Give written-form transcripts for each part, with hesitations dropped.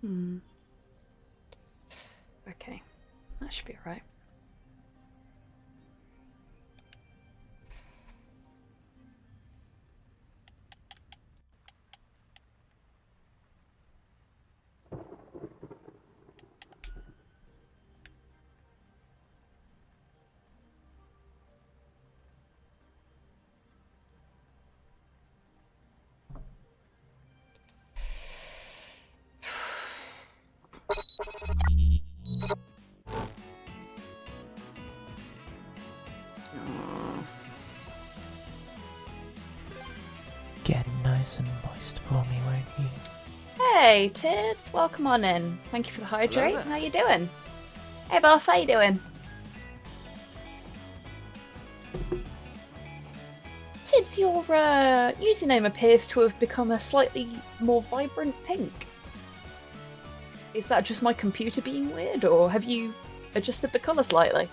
Okay, that should be alright. Get nice and moist for me, won't you? Hey, Tids, welcome on in. Thank you for the hydrate. How you doing? Hey, Buff, how you doing? Tids, your username appears to have become a slightly more vibrant pink. Is that just my computer being weird, or have you adjusted the colour slightly?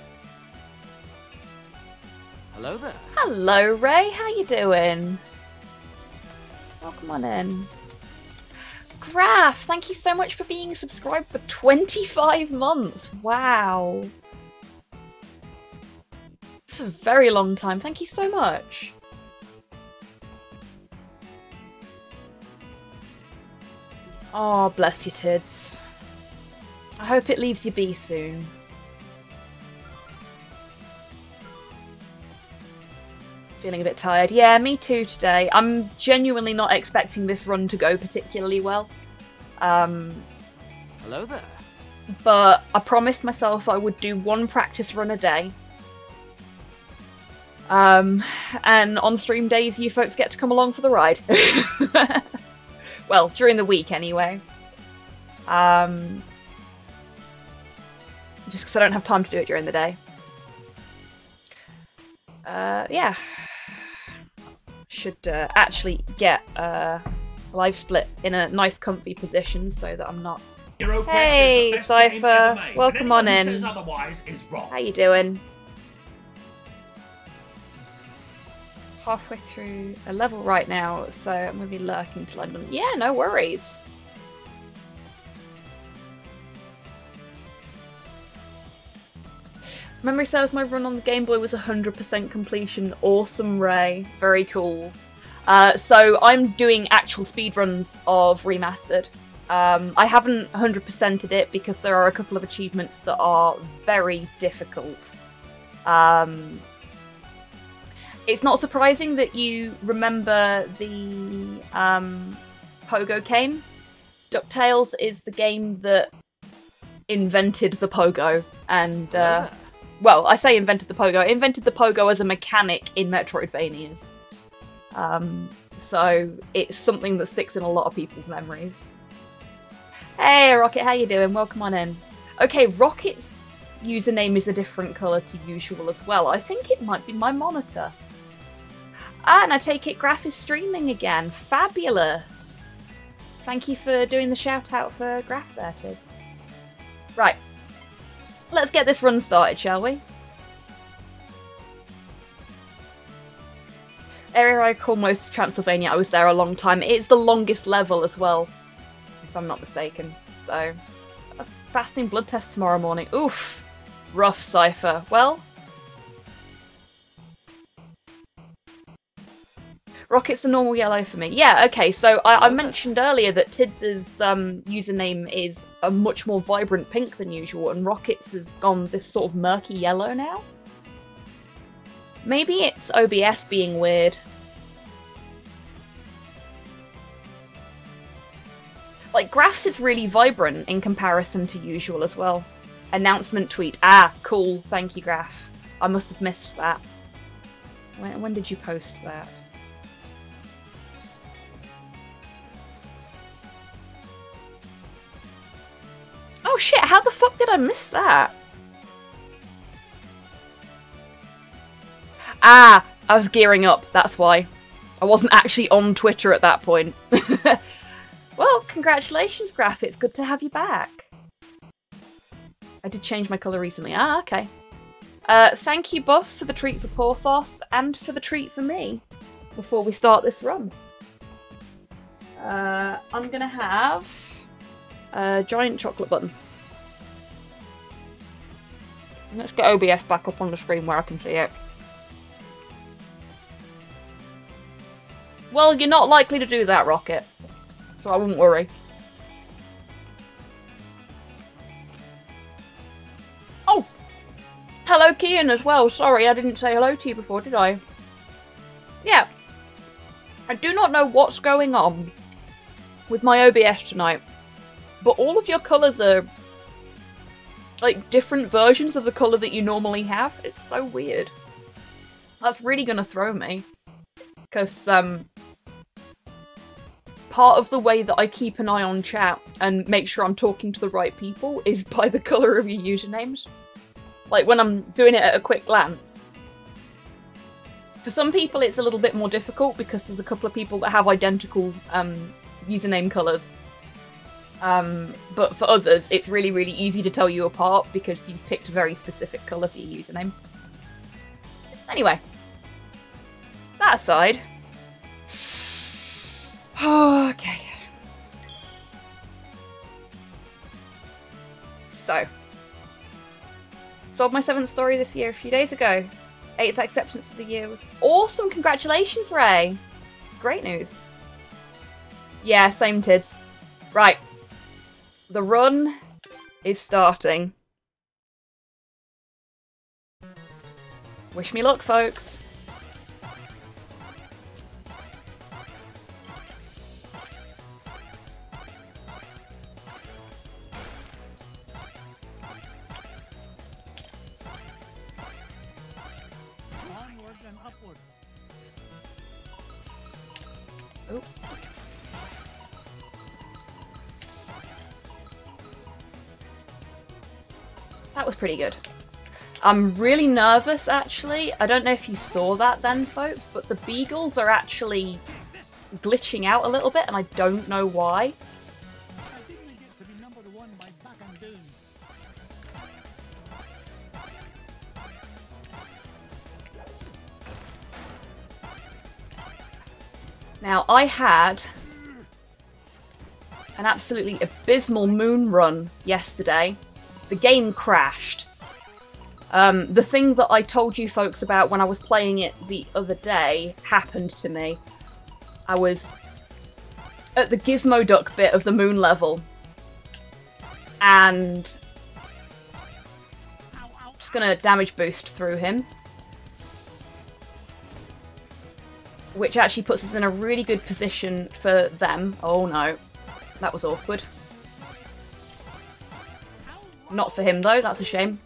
Hello there. Hello, Ray. How you doing? Welcome on in. Graph, thank you so much for being subscribed for 25 months. Wow. It's a very long time. Thank you so much. Oh, bless you, Tids. I hope it leaves you be soon. Feeling a bit tired. Yeah, me too today. I'm genuinely not expecting this run to go particularly well. Hello there. But I promised myself I would do one practice run a day. And on stream days, you folks get to come along for the ride. Well, during the week anyway. Just because I don't have time to do it during the day. Yeah. Should actually get live split in a nice comfy position so that I'm not... Hey, Cypher! Welcome on in. How you doing? Halfway through a level right now, so I'm going to be lurking till I'm done. Yeah, no worries. Memory serves, my run on the Game Boy was 100% completion. Awesome, Ray. Very cool. So I'm doing actual speedruns of Remastered. I haven't 100%ed it because there are a couple of achievements that are very difficult. It's not surprising that you remember the Pogo cane. DuckTales is the game that invented the Pogo, and well, I say invented the Pogo. It invented the Pogo as a mechanic in Metroidvanias. So it's something that sticks in a lot of people's memories. Hey, Rocket, how you doing? Welcome on in. Okay, Rocket's username is a different colour to usual as well. I think it might be my monitor. Ah, and I take it Graph is streaming again. Fabulous. Thank you for doing the shout out for Graph there, Tids. Right. Let's get this run started, shall we? Area I call most Transylvania. I was there a long time. It's the longest level as well, if I'm not mistaken. So, a fasting blood test tomorrow morning. Oof. Rough, Cypher. Well, Rocket's the normal yellow for me. Yeah, okay, so I mentioned earlier that Tids' username is a much more vibrant pink than usual, and Rocket's has gone this sort of murky yellow now. Maybe it's OBS being weird. Like, Graph's is really vibrant in comparison to usual as well. Announcement tweet. Ah, cool. Thank you, Graph. I must have missed that. When did you post that? Oh shit, how the fuck did I miss that? Ah, I was gearing up, that's why. I wasn't actually on Twitter at that point. Well, congratulations, Graph, it's good to have you back. I did change my colour recently. Ah, okay. Thank you, Buff, for the treat for Porthos, and for the treat for me, before we start this run. I'm gonna have Giant chocolate button. Let's get OBS back up on the screen where I can see it. Well, you're not likely to do that, Rocket. So I wouldn't worry. Oh! Hello, Kian, as well. Sorry, I didn't say hello to you before, did I? Yeah. I do not know what's going on with my OBS tonight, but all of your colours are like different versions of the colour that you normally have. It's so weird. That's really gonna throw me. Because, part of the way that I keep an eye on chat and make sure I'm talking to the right people is by the colour of your usernames. Like, when I'm doing it at a quick glance. For some people it's a little bit more difficult because there's a couple of people that have identical username colours. But for others, it's really, really easy to tell you apart because you've picked a very specific colour for your username. Anyway. That aside. Okay. So. Sold my 7th story this year a few days ago. 8th acceptance of the year was awesome. Congratulations, Ray. It's great news. Yeah, same tids. Right. The run is starting. Wish me luck, folks. Onward and upward. Oh. That was pretty good. I'm really nervous, actually. I don't know if you saw that then, folks, but the beagles are actually glitching out a little bit, and I don't know why. I didn't get to be number 1 by back and down. Now, I had an absolutely abysmal moon run yesterday. The game crashed. The thing that I told you folks about when I was playing it the other day happened to me. I was at the Gizmo Duck bit of the moon level. And I'm just gonna damage boost through him. Which actually puts us in a really good position for them. Oh no, that was awkward. Not for him though, that's a shame.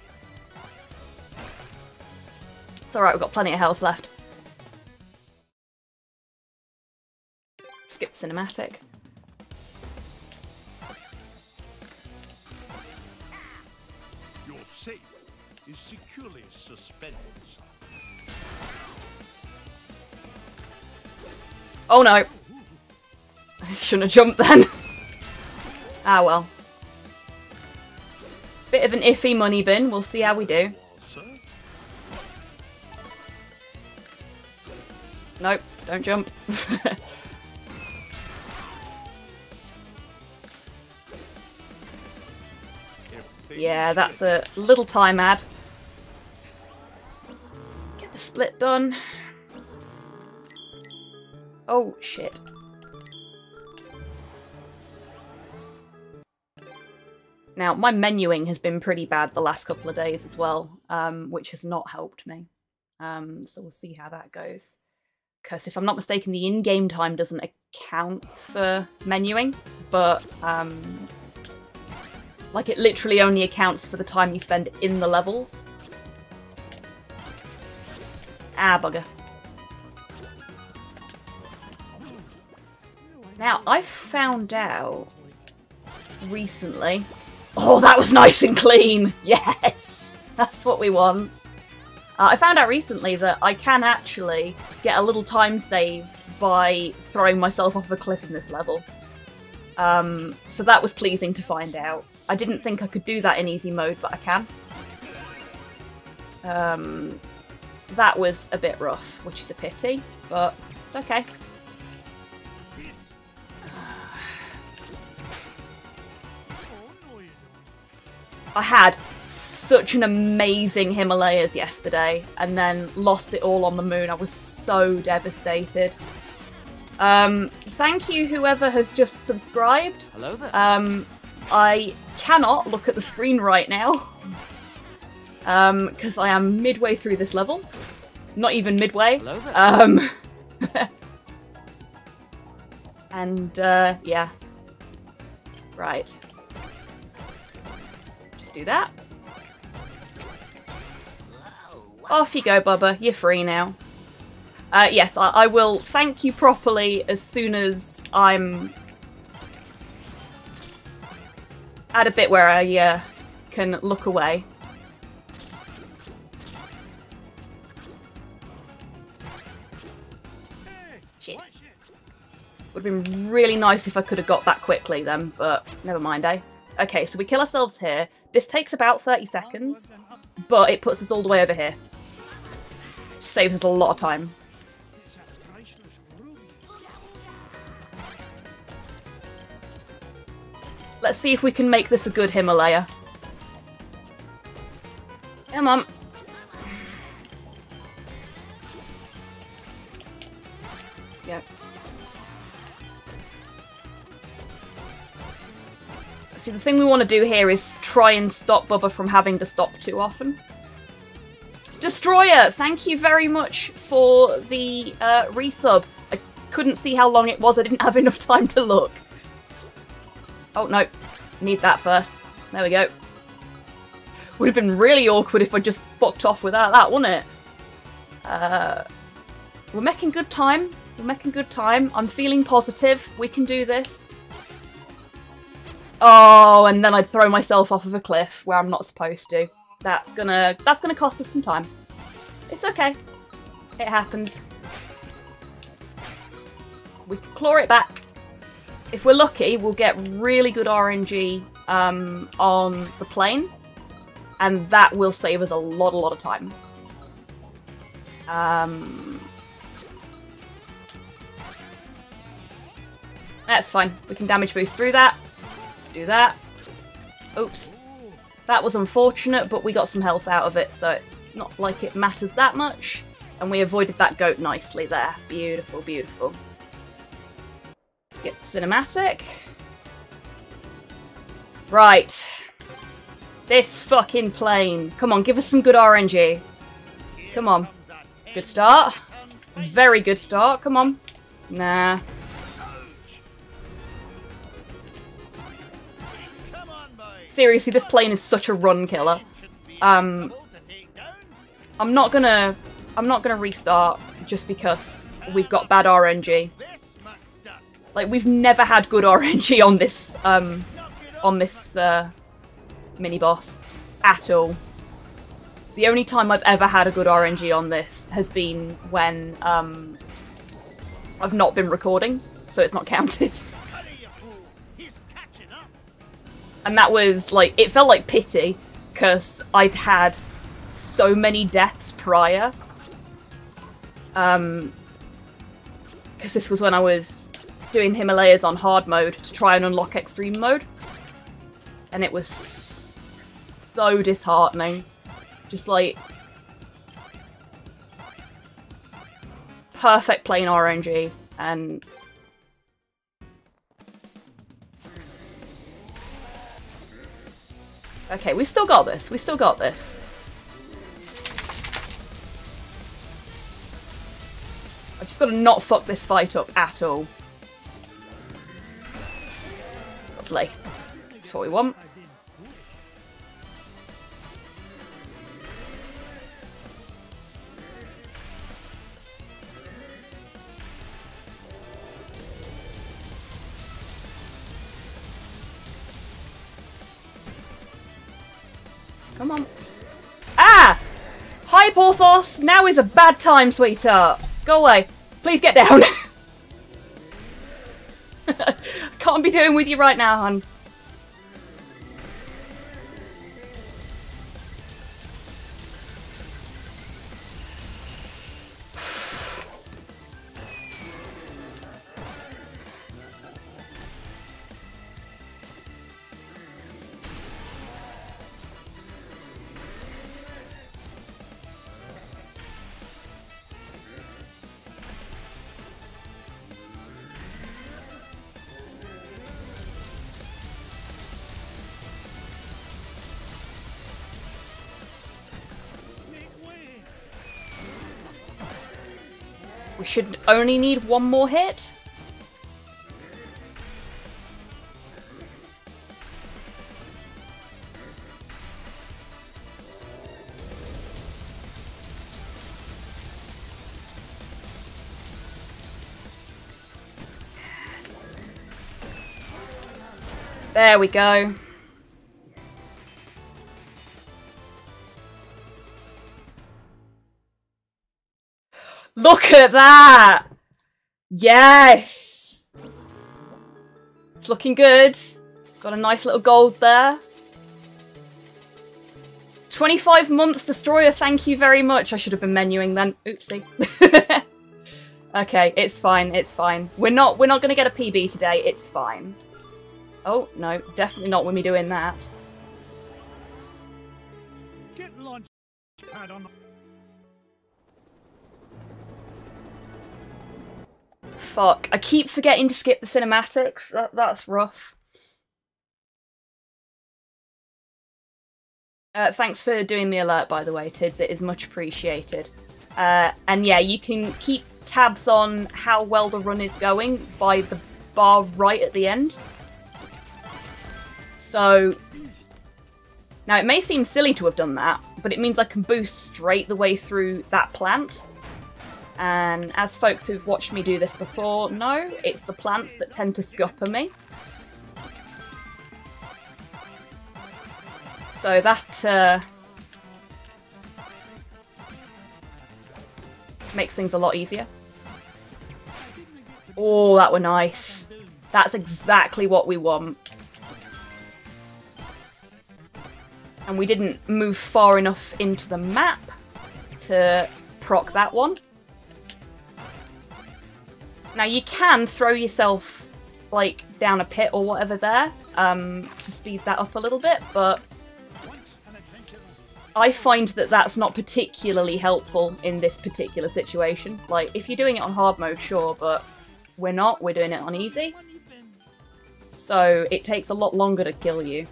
It's alright, we've got plenty of health left. Skip the cinematic. Your safe is securely suspended. Oh no! I shouldn't have jumped then. Ah well. Bit of an iffy money bin, we'll see how we do. Nope, don't jump. Yeah, that's a little time ad. Get the split done. Oh, shit. Now, my menuing has been pretty bad the last couple of days as well, which has not helped me. So we'll see how that goes. Because if I'm not mistaken, the in-game time doesn't account for menuing, but like it literally only accounts for the time you spend in the levels. Ah, bugger. Now, I found out recently... Oh, that was nice and clean! Yes! That's what we want. I found out recently that I can actually get a little time save by throwing myself off a cliff in this level. So that was pleasing to find out. I didn't think I could do that in easy mode, but I can. That was a bit rough, which is a pity, but it's okay. I had such an amazing Himalayas yesterday and then lost it all on the moon. I was so devastated. Thank you whoever has just subscribed. Hello there. I cannot look at the screen right now because I am midway through this level. Not even midway. Hello there. And yeah. Right. Just do that. Off you go, Bubba. You're free now. Yes, I will thank you properly as soon as I'm at a bit where I can look away. Shit. Would have been really nice if I could have got that quickly then, but never mind, eh? Okay, so we kill ourselves here. This takes about 30 seconds, but it puts us all the way over here. Saves us a lot of time. Let's see if we can make this a good Himalaya. Come on. Yeah. See, the thing we want to do here is try and stop Bubba from having to stop too often. Destroyer, thank you very much for the resub. I couldn't see how long it was. I didn't have enough time to look. Oh, no. Need that first. There we go. Would have been really awkward if I just fucked off without that, wouldn't it? We're making good time. We're making good time. I'm feeling positive. We can do this. Oh, and then I'd throw myself off of a cliff where I'm not supposed to. That's gonna cost us some time. It's okay. It happens. We can claw it back. If we're lucky, we'll get really good RNG on the plane, and that will save us a lot of time. That's fine. We can damage boost through that. Do that. Oops. That was unfortunate, but we got some health out of it, so it's not like it matters that much. And we avoided that goat nicely there. Beautiful, beautiful. Let's get cinematic. Right. This fucking plane. Come on, give us some good RNG. Come on. Good start. Very good start. Come on. Nah. Seriously, this plane is such a run killer. I'm not gonna restart just because we've got bad RNG. Like, we've never had good RNG on this mini boss at all. The only time I've ever had a good RNG on this has been when I've not been recording, so it's not counted. And that was, like, it felt like pity, because I'd had so many deaths prior. Because this was when I was doing Himalayas on hard mode to try and unlock extreme mode. And it was so disheartening. Just, like, perfect plain RNG, and okay, we still got this. We still got this. I've just got to not fuck this fight up at all. Lovely. That's what we want. Come on. Ah! Hi, Porthos! Now is a bad time, sweetheart. Go away. Please get down. Can't be doing with you right now, hon. We should only need one more hit. There we go. Look at that! Yes! It's looking good. Got a nice little gold there. 25 months, Destroyer, thank you very much. I should have been menuing then. Oopsie. Okay, it's fine, it's fine. We're not gonna get a PB today, it's fine. Oh, no, definitely not with me doing that. Get launch pad on. Fuck, I keep forgetting to skip the cinematics. That's rough. Thanks for doing the alert, by the way, Tids. It is much appreciated. And yeah, you can keep tabs on how well the run is going by the bar right at the end. So, now it may seem silly to have done that, but it means I can boost straight the way through that plant. And as folks who've watched me do this before know, it's the plants that tend to scupper me. So that makes things a lot easier. Oh, that were nice. That's exactly what we want. And we didn't move far enough into the map to proc that one. Now you can throw yourself like down a pit or whatever there to speed that up a little bit, but I find that that's not particularly helpful in this particular situation. Like, if you're doing it on hard mode, sure, but we're not. We're doing it on easy. So it takes a lot longer to kill you.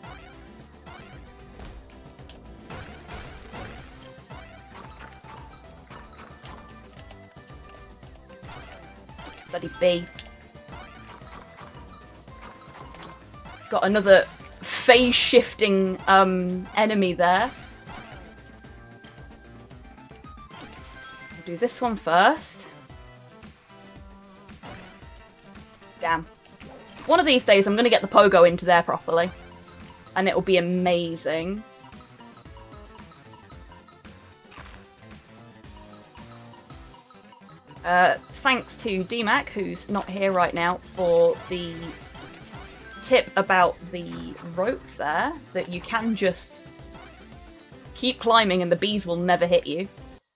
Bloody bee. Got another phase shifting enemy there. Do this one first. Damn. One of these days I'm going to get the pogo into there properly. And it'll be amazing. Thanks to DMAC, who's not here right now, for the tip about the rope there, that you can just keep climbing and the bees will never hit you.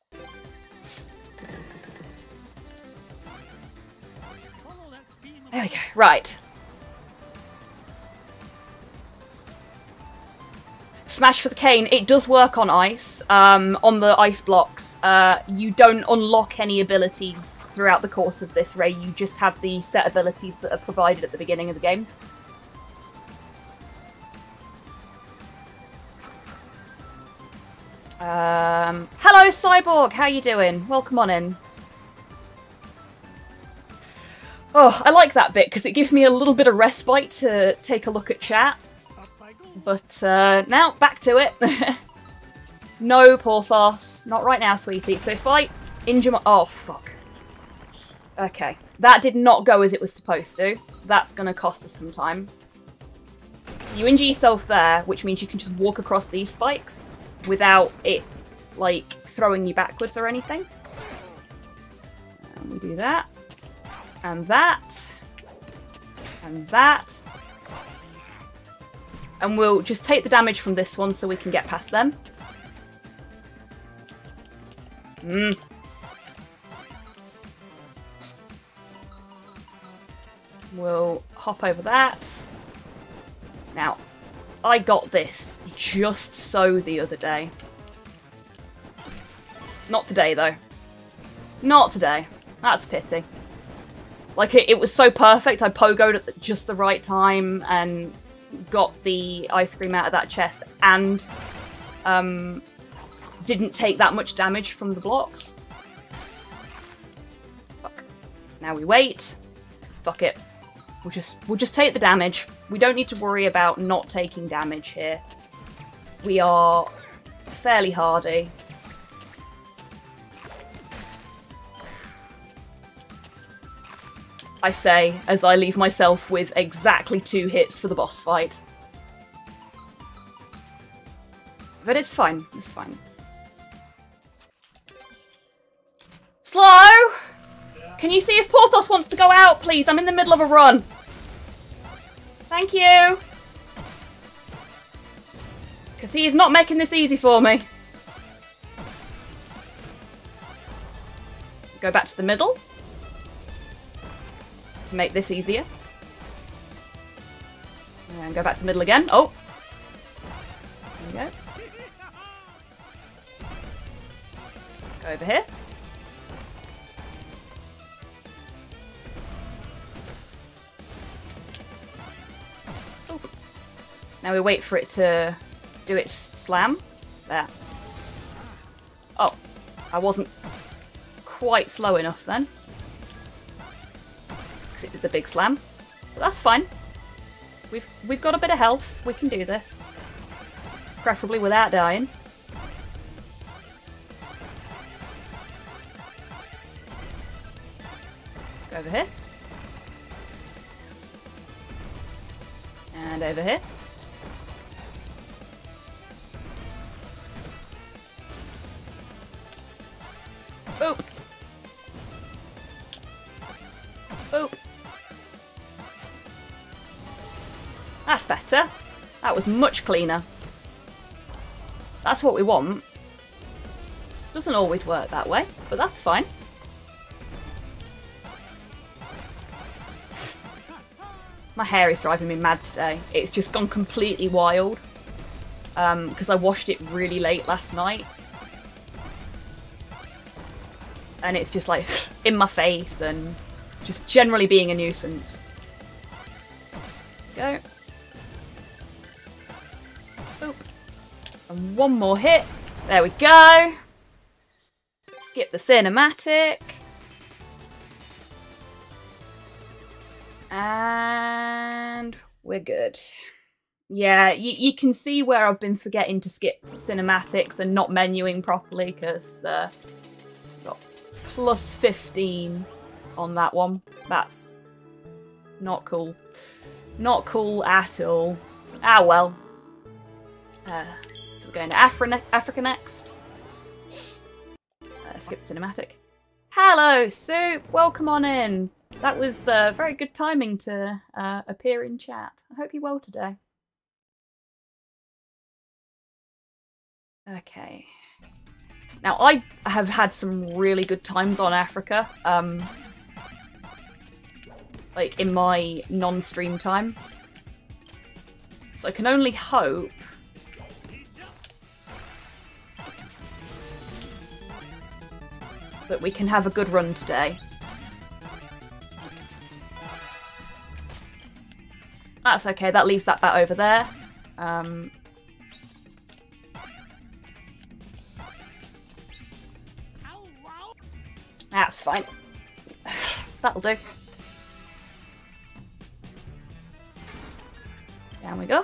There we go. Right. Smash for the cane. It does work on ice. On the ice blocks, you don't unlock any abilities throughout the course of this, Ray. You just have the set abilities that are provided at the beginning of the game. Hello, Cyborg. How you doing? Welcome on in. Oh, I like that bit because it gives me a little bit of respite to take a look at chat. But now, back to it. No, Porthos. Not right now, sweetie. So if I injure my... Oh, fuck. Okay. That did not go as it was supposed to. That's going to cost us some time. So you injure yourself there, which means you can just walk across these spikes without it, like, throwing you backwards or anything. And we do that. And that. And that. And we'll just take the damage from this one so we can get past them. We'll hop over that. Now, I got this just so the other day. Not today, though. Not today. That's a pity. Like, it was so perfect. I pogoed at just the right time and got the ice cream out of that chest and didn't take that much damage from the blocks. Now we wait. Fuck it. We'll just take the damage. We don't need to worry about not taking damage here. We are fairly hardy. I say, as I leave myself with exactly 2 hits for the boss fight. But it's fine. It's fine. Slow! Can you see if Porthos wants to go out, please? I'm in the middle of a run. Thank you. Because he is not making this easy for me. Go back to the middle. To make this easier. And go back to the middle again. Oh! There we go. Go over here. Oh. Now we wait for it to do its slam. There. Oh. I wasn't quite slow enough then. It did the big slam. But that's fine. We've got a bit of health. We can do this. Preferably without dying. Go over here. And over here. Boop. Boop. That's better. That was much cleaner. That's what we want. Doesn't always work that way, but that's fine. My hair is driving me mad today. It's just gone completely wild. Because I washed it really late last night. And it's just like in my face and just generally being a nuisance. Go. Boop. And one more hit. There we go. Skip the cinematic. And we're good. Yeah, you can see where I've been forgetting to skip cinematics and not menuing properly because got plus 15 on that one. That's not cool. Not cool at all. Ah, well. So we're going to Africa next. Skip the cinematic. Hello, Soup. Welcome on in. That was very good timing to appear in chat. I hope you're well today. Okay. Now, I have had some really good times on Africa. Like, in my non-stream time. So I can only hope that we can have a good run today. That's okay, that leaves that bat over there. That's fine. That'll do. Down we go.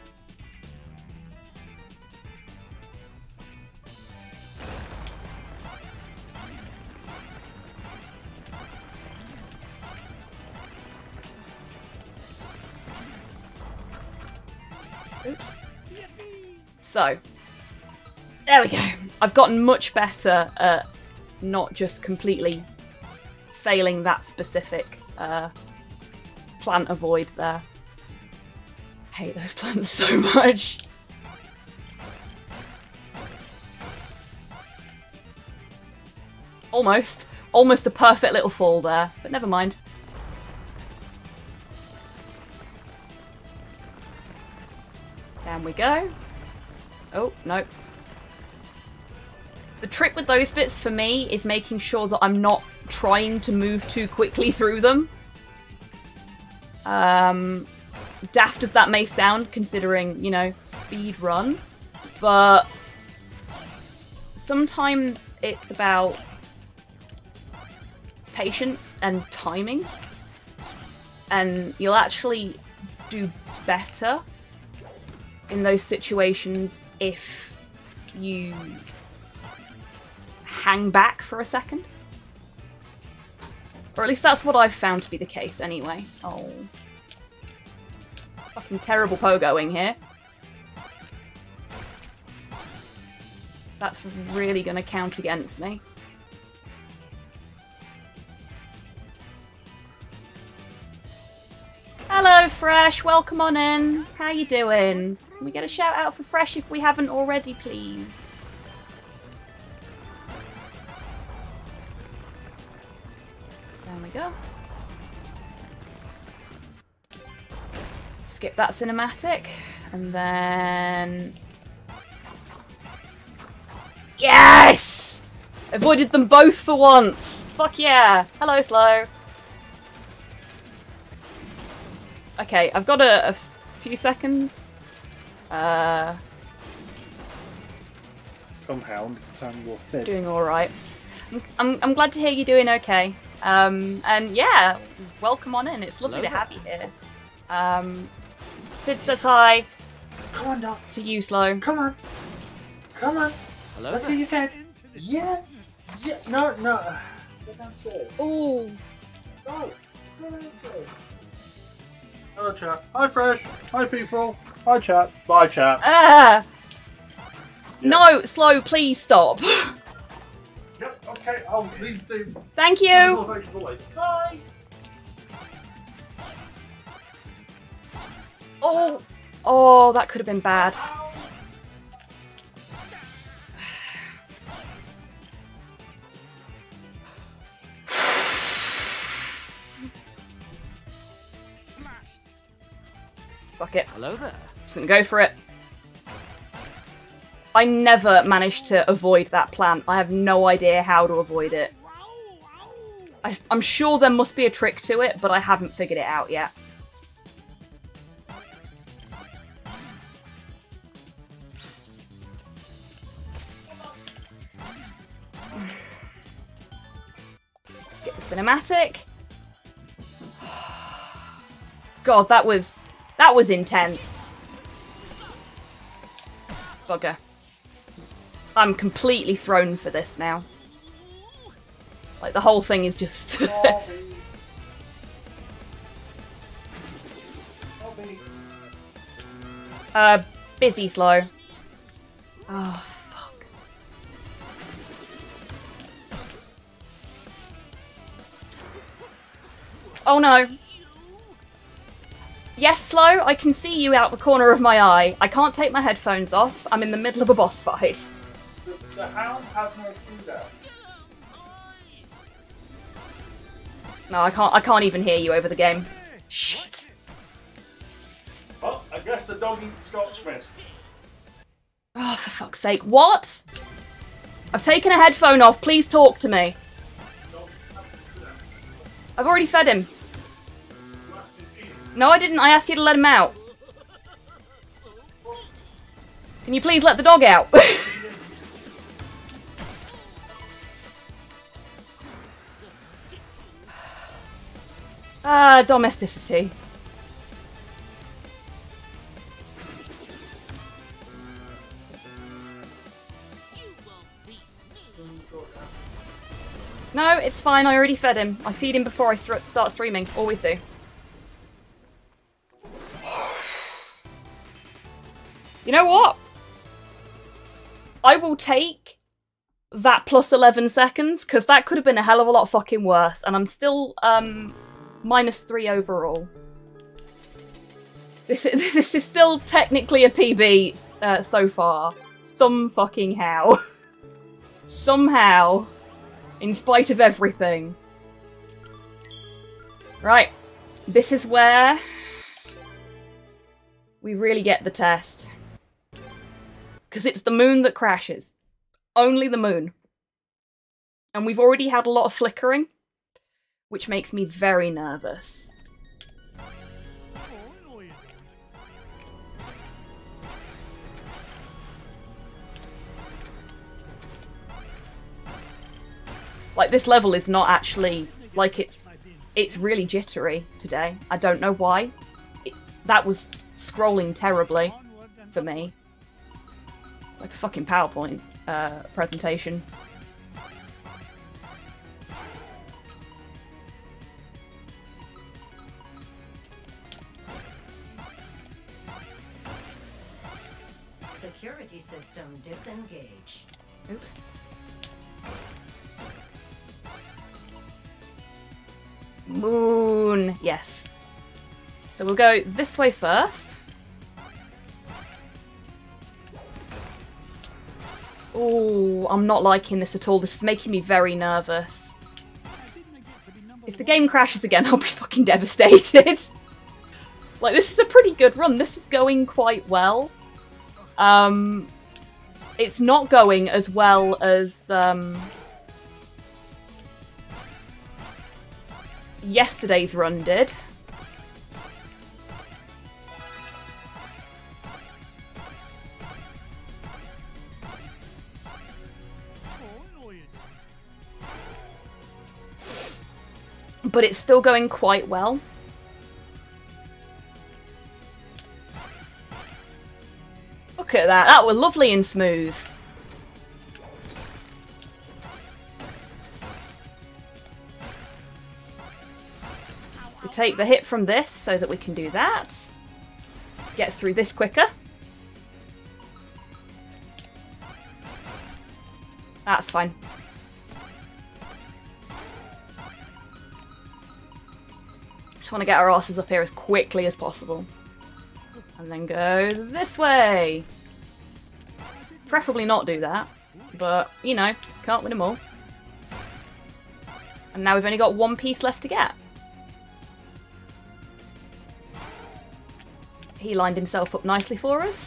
Oops. So, there we go. I've gotten much better at not just completely failing that specific plant avoid there. I hate those plants so much. Almost a perfect little fall there, but never mind. Down we go. Oh, no. The trick with those bits for me is making sure that I'm not trying to move too quickly through them. Daft as that may sound, considering, you know, speed run. But sometimes it's about patience and timing, and you'll actually do better in those situations if you hang back for a second. Or at least that's what I've found to be the case anyway. Oh. Fucking terrible pogoing here. That's really gonna count against me. Hello, Fresh. Welcome on in. How you doing? Can we get a shout out for Fresh if we haven't already, please? There we go. Skip that cinematic. And then... Yes! Avoided them both for once. Fuck yeah. Hello, Slow. Okay, I've got a few seconds. Somehow, Sam, you're fed. Doing all right. I'm glad to hear you're doing okay. And yeah, welcome on in. It's lovely to have you here. Sid says hi. Come on, Doc. To you, Slow. Come on. Come on. Hello Let's there. get you fed. Yeah. Yeah. No, no. Go downstairs. Ooh. Go. Go downstairs. Hello, chat. Hi, Fresh. Hi, people. Hi, chat. Bye, chat. Ah. Yeah. No, Slow, please stop. Yep. Okay. I'll leave the Thank you. elevator for later. Bye. Oh. Oh, that could have been bad. Fuck it. Hello there. Just gonna go for it. I never managed to avoid that plant. I have no idea how to avoid it. I'm sure there must be a trick to it, but I haven't figured it out yet. Skip the cinematic. God, that was intense. Bugger. I'm completely thrown for this now. Like, the whole thing is just... busy Slow. Oh, fuck. Oh no. Yes, Slow, I can see you out the corner of my eye. I can't take my headphones off. I'm in the middle of a boss fight. The hound has no food out. No, I can't even hear you over the game. Shit. Well, I guess the dog eats Scotch mist. Oh, for fuck's sake. What? I've taken a headphone off. Please talk to me. I've already fed him. No, I didn't. I asked you to let him out. Can you please let the dog out? Domesticity. No, it's fine. I already fed him. I feed him before I start streaming. Always do. You know what? I will take that plus 11 seconds, because that could have been a hell of a lot fucking worse, and I'm still, -3 overall. This is still technically a PB, so far. Some fucking how. Somehow. In spite of everything. Right. This is where we really get the test. Because it's the moon that crashes. Only the moon. And we've already had a lot of flickering, which makes me very nervous. Like, this level is not actually Like, it's really jittery today. I don't know why. That was scrolling terribly for me. It's like a fucking PowerPoint presentation. Security system disengaged. Oops. Moon. Yes. So we'll go this way first. Oh, I'm not liking this at all. This is making me very nervous. If the game crashes again, I'll be fucking devastated. Like, this is a pretty good run. This is going quite well. It's not going as well as yesterday's run did. But it's still going quite well. Look at that. That was lovely and smooth. We take the hit from this so that we can do that. Get through this quicker. That's fine. Just want to get our asses up here as quickly as possible. And then go this way. Preferably not do that. But, you know, can't win them all. And now we've only got one piece left to get. He lined himself up nicely for us.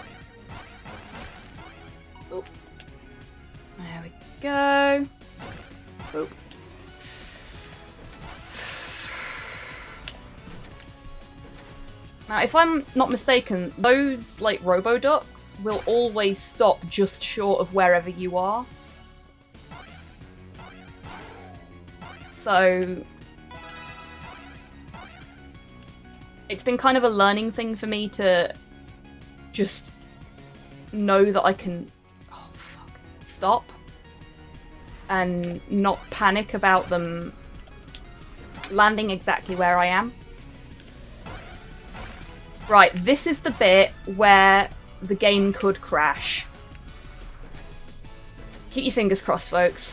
Oop. There we go. Oop. Now, if I'm not mistaken, those, like, Robo-Ducks will always stop just short of wherever you are. So it's been kind of a learning thing for me to just know that I can stop and not panic about them landing exactly where I am. Right, this is the bit where the game could crash. Keep your fingers crossed, folks.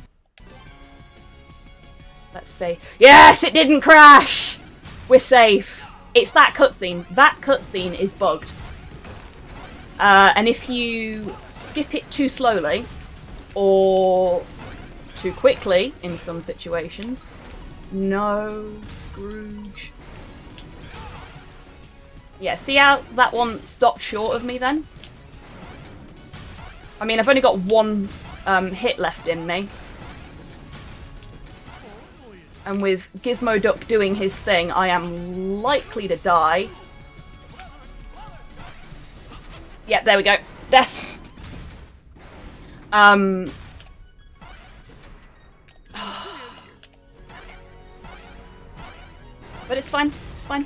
Let's see. Yes, it didn't crash! We're safe. It's that cutscene. That cutscene is bugged. And if you skip it too slowly, or too quickly in some situations, no, Scrooge. Yeah, see how that one stopped short of me then? I mean, I've only got one hit left in me. And with Gizmo Duck doing his thing, I am likely to die. Yep, there we go. Death! But it's fine. It's fine.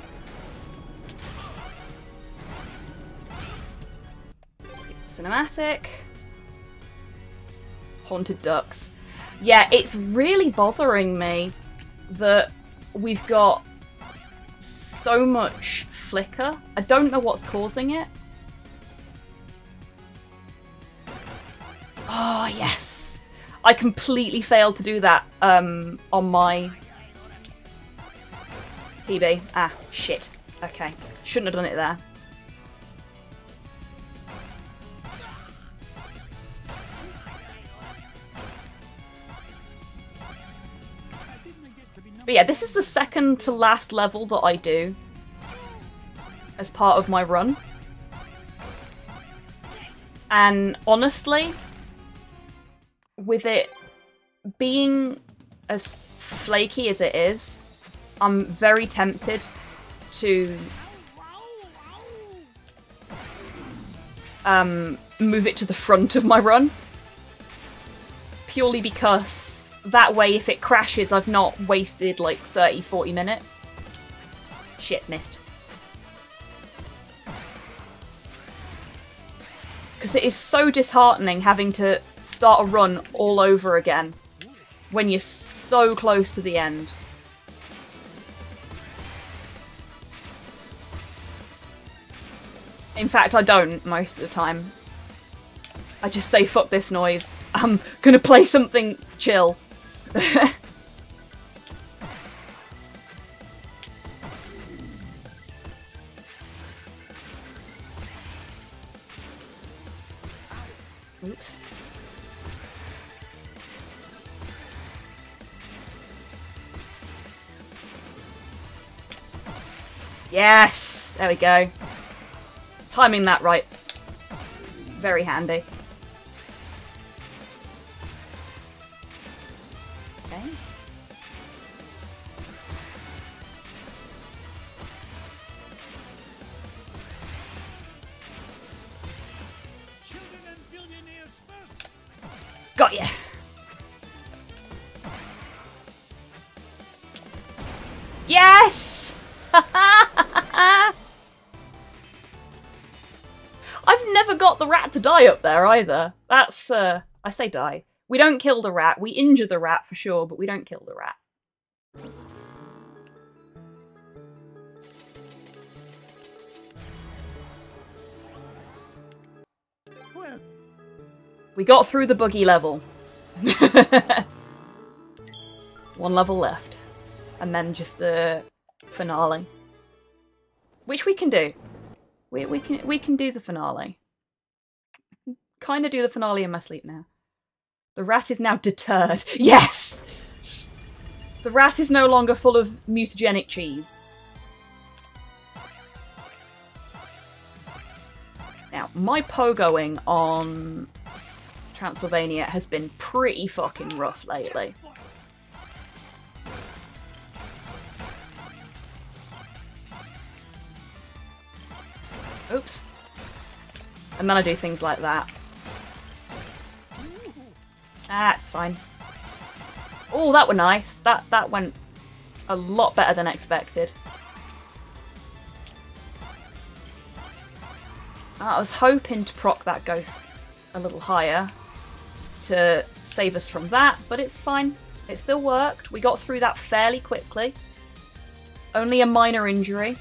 Cinematic. Haunted ducks. Yeah, it's really bothering me that we've got so much flicker. I don't know what's causing it. Oh, yes. I completely failed to do that on my PB. Ah, shit. Okay. Shouldn't have done it there. But yeah, this is the second to last level that I do as part of my run. And honestly, with it being as flaky as it is, I'm very tempted to move it to the front of my run. Purely because, that way if it crashes I've not wasted like 30-40 minutes. Shit, missed. Because it is so disheartening having to start a run all over again when you're so close to the end. In fact, I don't most of the time. I just say, fuck this noise. I'm gonna play something chill. Oops. Yes! There we go. Timing that right's very handy. Okay. Children and billionaires first. Got ya! Yes! I've never got the rat to die up there either. That's, I say die. We don't kill the rat. We injure the rat for sure, but we don't kill the rat. Well, We got through the buggy level. One level left. And then just the finale. Which we can do. We can do the finale. Kind of do the finale in my sleep now. The rat is now deterred. Yes! The rat is no longer full of mutagenic cheese. Now, my pogoing on Transylvania has been pretty fucking rough lately. Oops. And then I do things like that. That's fine. Oh, that were nice. That went a lot better than expected. I was hoping to proc that ghost a little higher to save us from that, but it's fine. It still worked. We got through that fairly quickly. Only a minor injury.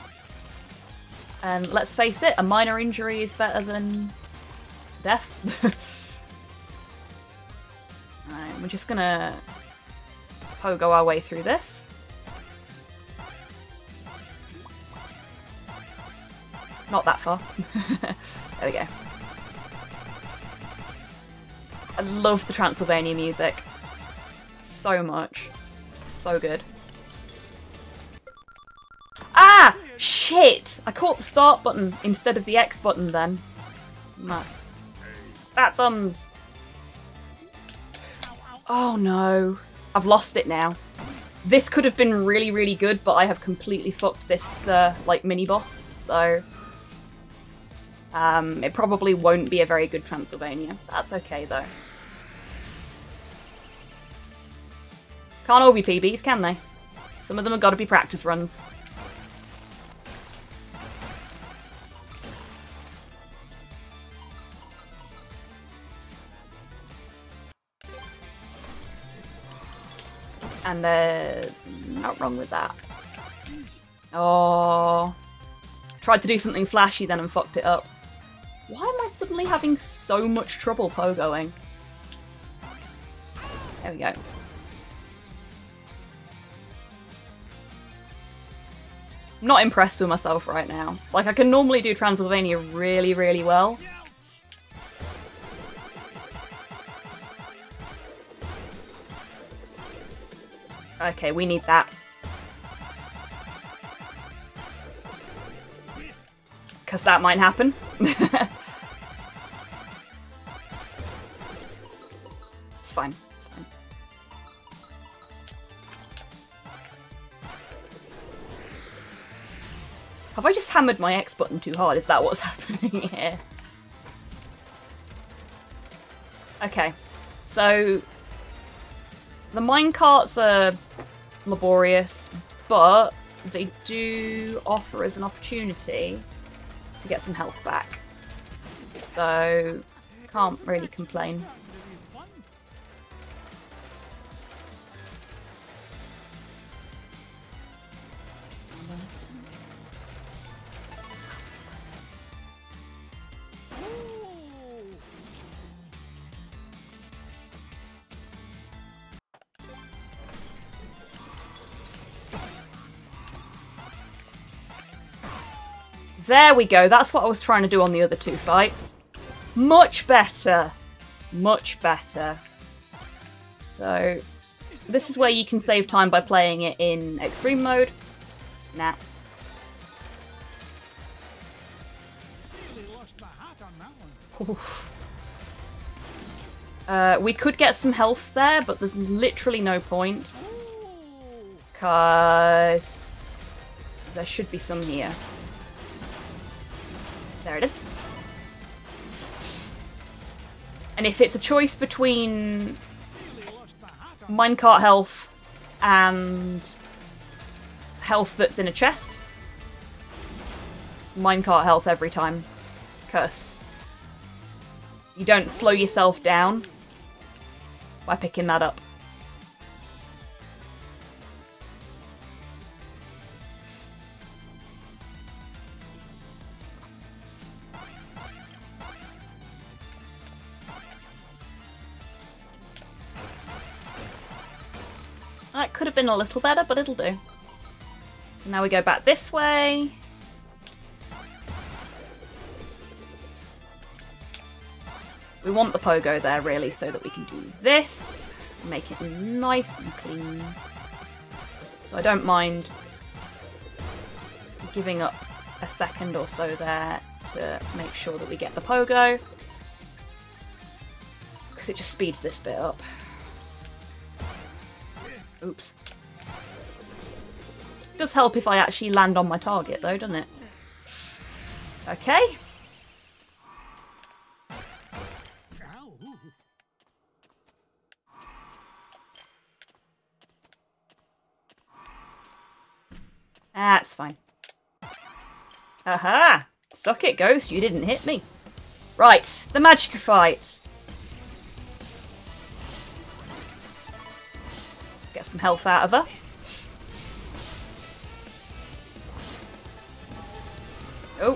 And let's face it, a minor injury is better than death. Alright, we're just gonna pogo our way through this. Not that far. There we go. I love the Transylvania music. So much. So good. Ah! Shit! I caught the start button instead of the X button then. No. Fat thumbs! Oh no. I've lost it now. This could have been really, really good, but I have completely fucked this, like, mini-boss, so... it probably won't be a very good Transylvania. That's okay, though. Can't all be PBs, can they? Some of them have got to be practice runs. And there's not wrong with that. Oh. Tried to do something flashy then and fucked it up. Why am I suddenly having so much trouble pogoing? There we go. I'm not impressed with myself right now. Like, I can normally do Transylvania really, really well. Okay, we need that. Because that might happen. It's fine. It's fine. Have I just hammered my X button too hard? Is that what's happening here? Okay. So... The minecarts are laborious, but they do offer us an opportunity to get some health back. So, can't really complain. There we go. That's what I was trying to do on the other two fights. Much better. Much better. So, this is where you can save time by playing it in extreme mode. Nah. Really lost my hat on that one. Oof. We could get some health there, but there's literally no point. Because there should be some here. There it is. And if it's a choice between minecart health and health that's in a chest, minecart health every time. Because you don't slow yourself down by picking that up. That could have been a little better, but it'll do. So now we go back this way. We want the pogo there, really, so that we can do this. Make it nice and clean. So I don't mind giving up a second or so there to make sure that we get the pogo. Because it just speeds this bit up. Oops. Does help if I actually land on my target though, doesn't it? Okay. That's fine. Aha! Suck it, Ghost, you didn't hit me. Right, the Magicka fight. Get some health out of her. Oh.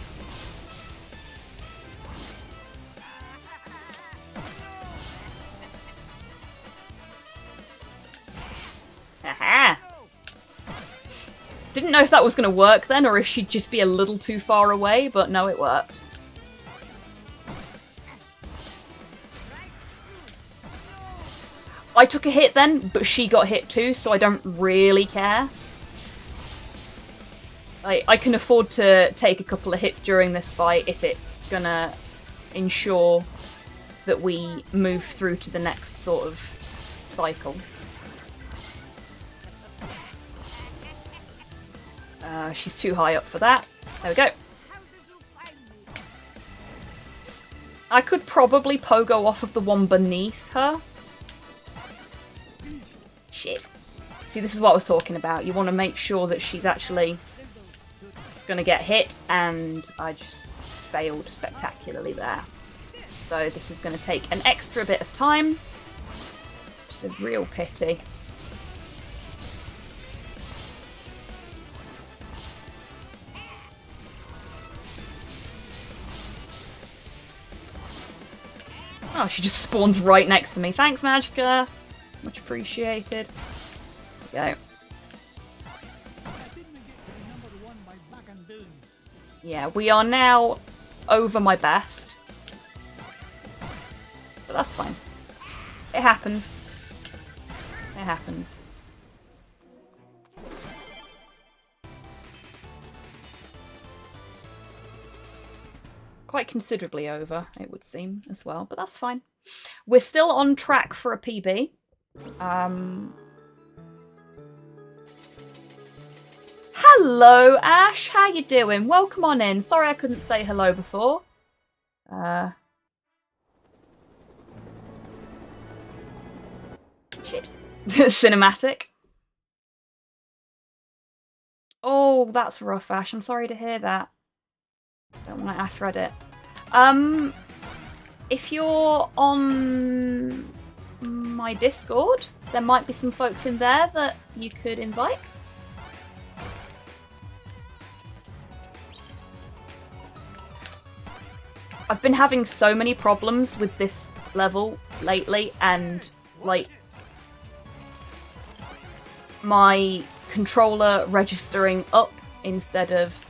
Haha. Didn't know if that was going to work then, or if she'd just be a little too far away, but no, it worked. I took a hit then, but she got hit too, so I don't really care. I can afford to take a couple of hits during this fight if it's gonna ensure that we move through to the next sort of cycle. She's too high up for that. There we go. I could probably pogo off of the one beneath her. Shit. See, this is what I was talking about. You want to make sure that she's actually going to get hit, and I just failed spectacularly there. So this is going to take an extra bit of time, which is a real pity. Oh, she just spawns right next to me. Thanks, Magicka. Much appreciated. There we go. Yeah, we are now over my best. But that's fine. It happens. It happens. Quite considerably over, it would seem, as well, but that's fine. We're still on track for a PB. Hello, Ash. How you doing? Welcome on in. Sorry I couldn't say hello before. Shit. Cinematic. Oh, that's rough, Ash. I'm sorry to hear that. Don't want to ask Reddit. If you're on my Discord, there might be some folks in there that you could invite. I've been having so many problems with this level lately, and like my controller registering up instead of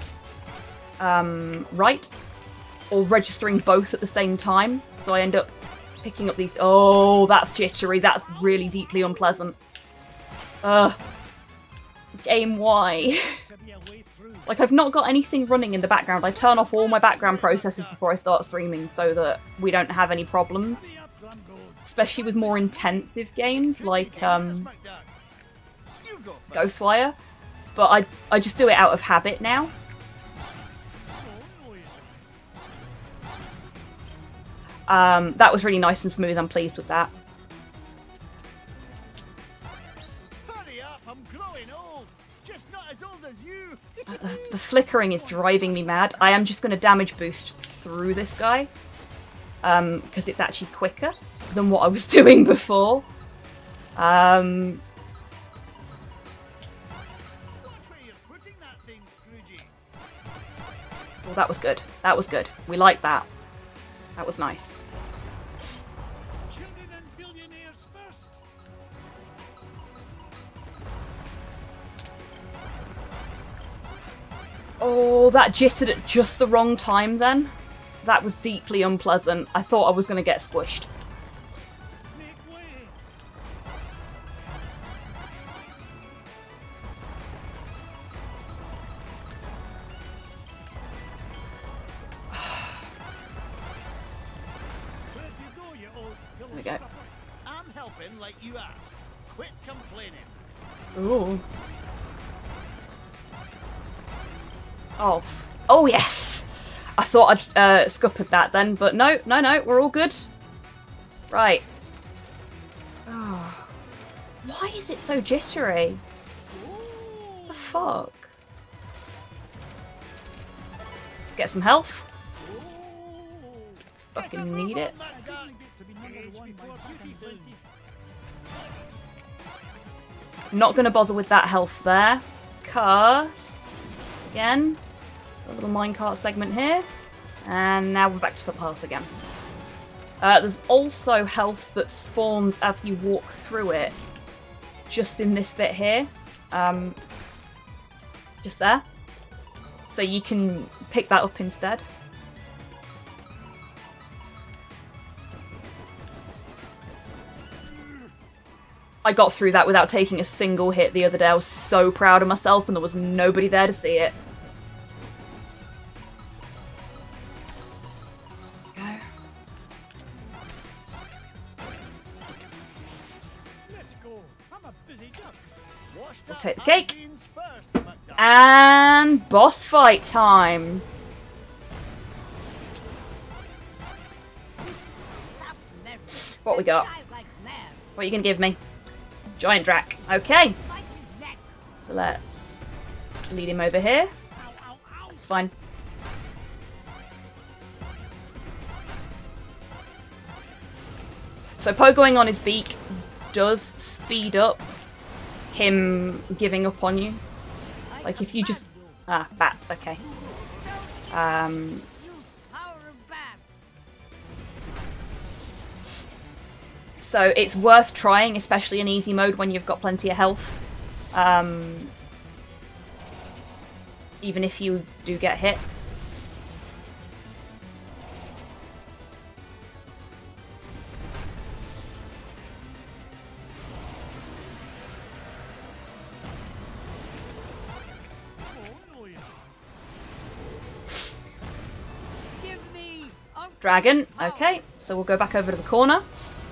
right, or registering both at the same time, so I end up picking up these. Oh, that's jittery. That's really deeply unpleasant. Game, why? Like, I've not got anything running in the background. I turn off all my background processes before I start streaming so that we don't have any problems. Especially with more intensive games like Ghostwire. But I just do it out of habit now. That was really nice and smooth. I'm pleased with that. Hurry up, I'm growing old. Just not as old as you. The flickering is driving me mad. I am just going to damage boost through this guy. Because it's actually quicker than what I was doing before. Watch where you're putting that thing, Scroogey. Oh, that was good. That was good. We like that. That was nice. Children and billionaires first. Oh, that jittered at just the wrong time then. That was deeply unpleasant. I thought I was going to get squished. Make way. Where do you go, you old There we go. I'm helping like you asked. Quit complaining. Ooh. Oh. Oh, yes! I thought I'd scuppered that then, but no, we're all good. Right. Oh. Why is it so jittery? The fuck? Let's get some health. Fucking need it. To be number one by back and bill. Not going to bother with that health there. Cause, again, a little minecart segment here. And now we're back to full health again. There's also health that spawns as you walk through it. Just in this bit here. Just there. So you can pick that up instead. I got through that without taking a single hit the other day. I was so proud of myself and there was nobody there to see it. Let's go. I'm a busy duck. We'll take the cake. And boss fight time. What we got? What are you going to give me? Giant Drac. Okay. So let's lead him over here. That's fine. So pogoing on his beak does speed up him giving up on you. Like if you just... Ah, bats, okay. So it's worth trying, especially in easy mode when you've got plenty of health. Even if you do get hit. Dragon, okay, so we'll go back over to the corner.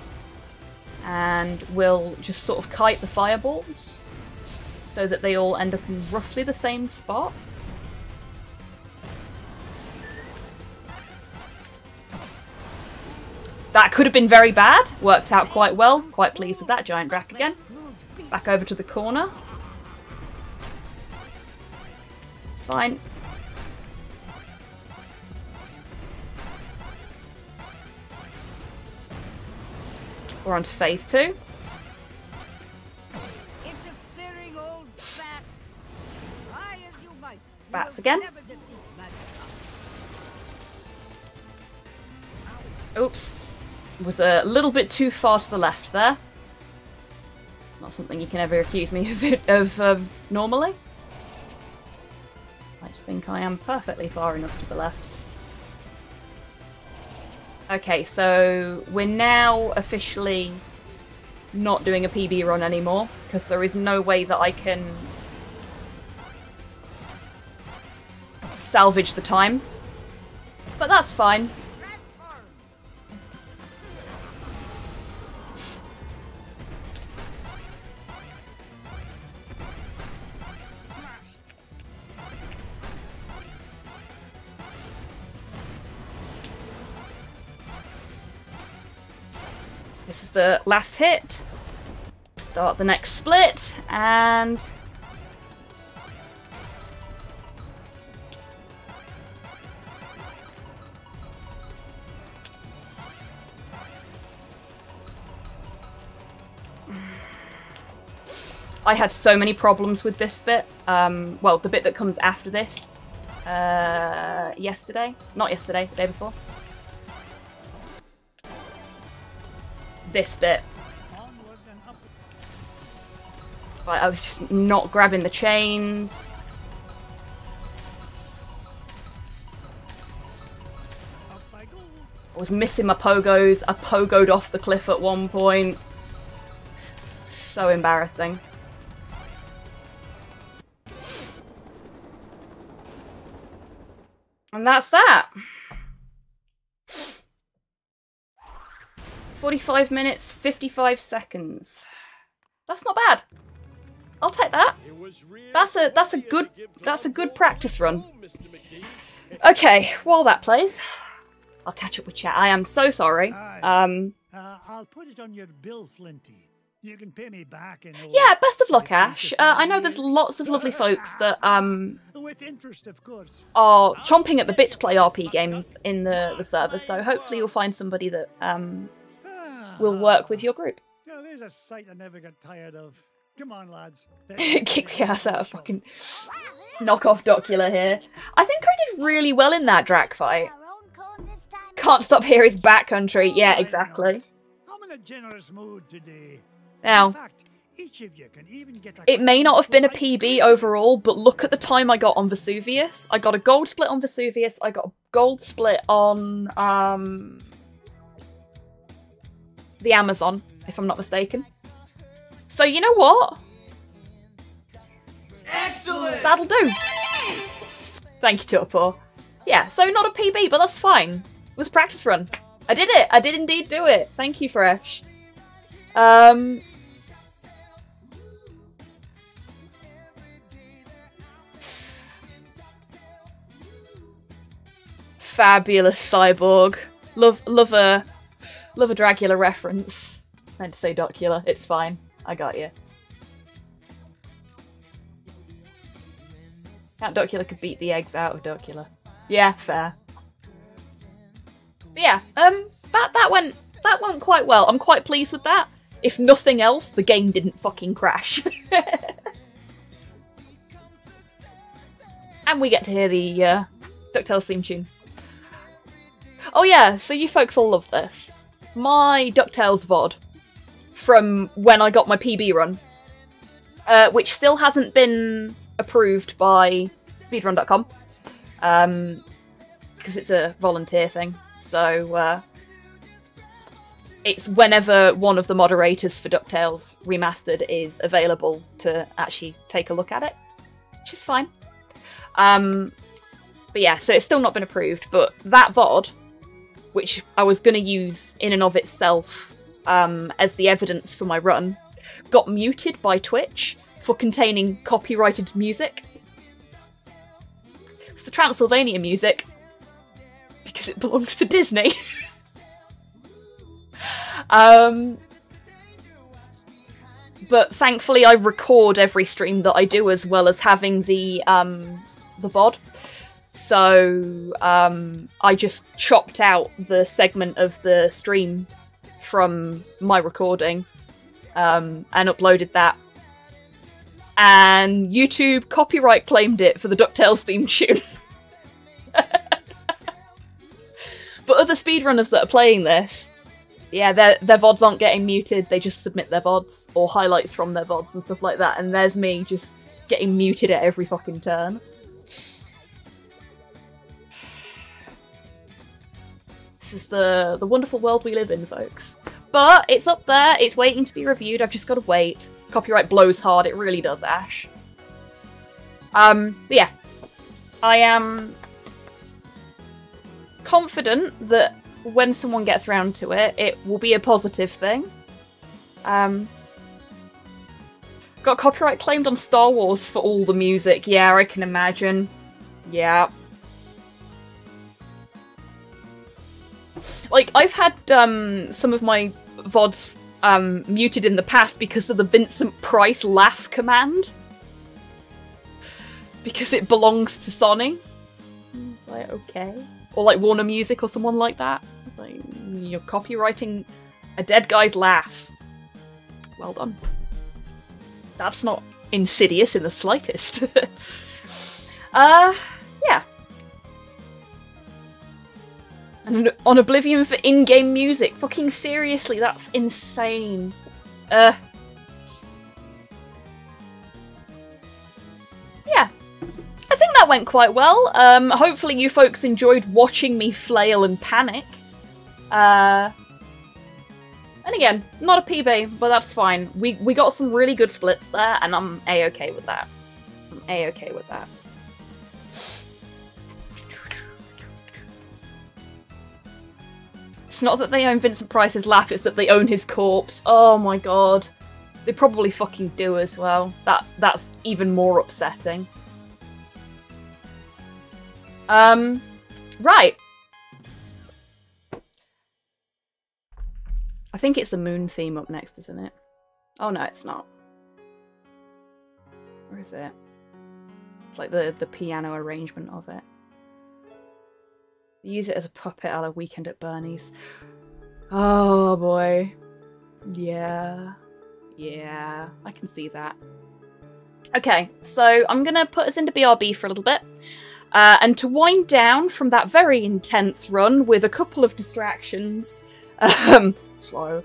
And we'll just sort of kite the fireballs so that they all end up in roughly the same spot. That could have been very bad. Worked out quite well. Quite pleased with that. Giant Drac again. Back over to the corner. It's fine. We're on to phase 2. Bats again. Oops. Was a little bit too far to the left there. It's not something you can ever accuse me of normally. I just think I am perfectly far enough to the left. Okay, so we're now officially not doing a PB run anymore, because there is no way that I can salvage the time. But that's fine. This is the last hit. Start the next split, and I had so many problems with this bit. Well, the bit that comes after this. Yesterday. Not yesterday, the day before. This bit. Right, I was just not grabbing the chains. I was missing my pogos. I pogoed off the cliff at one point. So embarrassing. And that's that. 45 minutes, 55 seconds. That's not bad. I'll take that. That's a good practice run. Okay, while that plays, I'll catch up with chat. I am so sorry. I'll put it on your bill, Flinty. You can pay me back in yeah, best of luck, Ash. I know there's lots of lovely folks that with interest, of course. are chomping at the bit to play RP games in the server, so hopefully you'll find somebody that will work with your group. Yeah, there's a sight I never get tired of. Come on, lads. Kick the ass out of fucking knockoff Docula here. I think I did really well in that Drac fight. Can't stop here is backcountry. Yeah, exactly. I'm in a generous mood today. Now, In fact, each of you can even get it may not have been a PB overall, but look at the time I got on Vesuvius. I got a gold split on Vesuvius. I got a gold split on the Amazon, if I'm not mistaken. So you know what? Excellent! That'll do. Thank you, Torpor. Yeah, so not a PB, but that's fine. It was a practice run. I did it. I did indeed do it. Thank you, Fresh. Fabulous cyborg. Love a Dracula reference. I meant to say Docula. It's fine. I got you. Count Docula could beat the eggs out of Docula. Yeah, fair. But yeah, that went quite well. I'm quite pleased with that. If nothing else, the game didn't fucking crash. And we get to hear the DuckTales theme tune. Oh yeah, so you folks all love this. My DuckTales VOD from when I got my PB run, which still hasn't been approved by speedrun.com, because it's a volunteer thing. So it's whenever one of the moderators for DuckTales Remastered is available to actually take a look at it, which is fine. But yeah, so it's still not been approved, but that VOD, which I was going to use in and of itself as the evidence for my run, got muted by Twitch for containing copyrighted music. It's the Transylvania music, because it belongs to Disney. But thankfully I record every stream that I do as well as having the VOD. So I just chopped out the segment of the stream from my recording and uploaded that. And YouTube copyright claimed it for the DuckTales theme tune. But other speedrunners that are playing this, yeah, their VODs aren't getting muted, they just submit their VODs, or highlights from their VODs and stuff like that, and there's me just getting muted at every fucking turn. This is the wonderful world we live in, folks. But it's up there, it's waiting to be reviewed, I've just got to wait. Copyright blows hard, it really does, Ash. But yeah. I am confident that when someone gets around to it, it will be a positive thing. Got copyright claimed on Star Wars for all the music. Yeah, I can imagine. Yeah. Like, I've had some of my VODs muted in the past because of the Vincent Price laugh command. Because it belongs to Sony. It's like, okay. Or like Warner Music or someone like that. Like, you're copyrighting a dead guy's laugh. Well done. That's not insidious in the slightest. Yeah. And on Oblivion for in-game music. Fucking seriously, that's insane. Yeah. I think that went quite well. Hopefully you folks enjoyed watching me flail and panic. And again, not a PB, but that's fine. We got some really good splits there, and I'm A-okay with that. I'm A-okay with that. It's not that they own Vincent Price's laugh, it's that they own his corpse. Oh my god. They probably fucking do as well. That's even more upsetting. Right. I think it's the moon theme up next, isn't it? Oh no, it's not. Where is it? It's like the piano arrangement of it. Use it as a puppet at a Weekend at Bernie's. Oh boy. Yeah. Yeah, I can see that. Okay, so I'm gonna put us into BRB for a little bit. And to wind down from that very intense run with a couple of distractions, slow,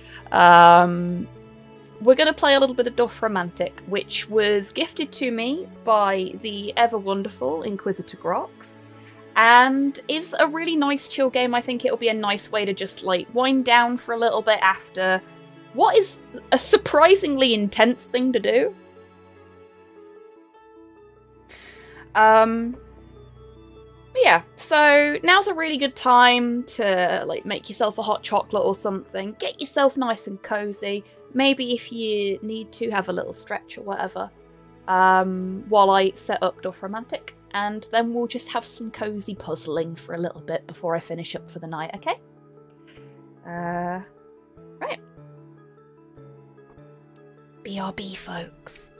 we're going to play a little bit of Duff Romantic, which was gifted to me by the ever wonderful Inquisitor Grox, and is a really nice chill game. I think it'll be a nice way to just like wind down for a little bit after what is a surprisingly intense thing to do. But yeah, so now's a really good time to like make yourself a hot chocolate or something. Get yourself nice and cozy. Maybe if you need to, have a little stretch or whatever. While I set up Duff Romantic. And then we'll just have some cozy puzzling for a little bit before I finish up for the night, okay? Right. BRB, folks.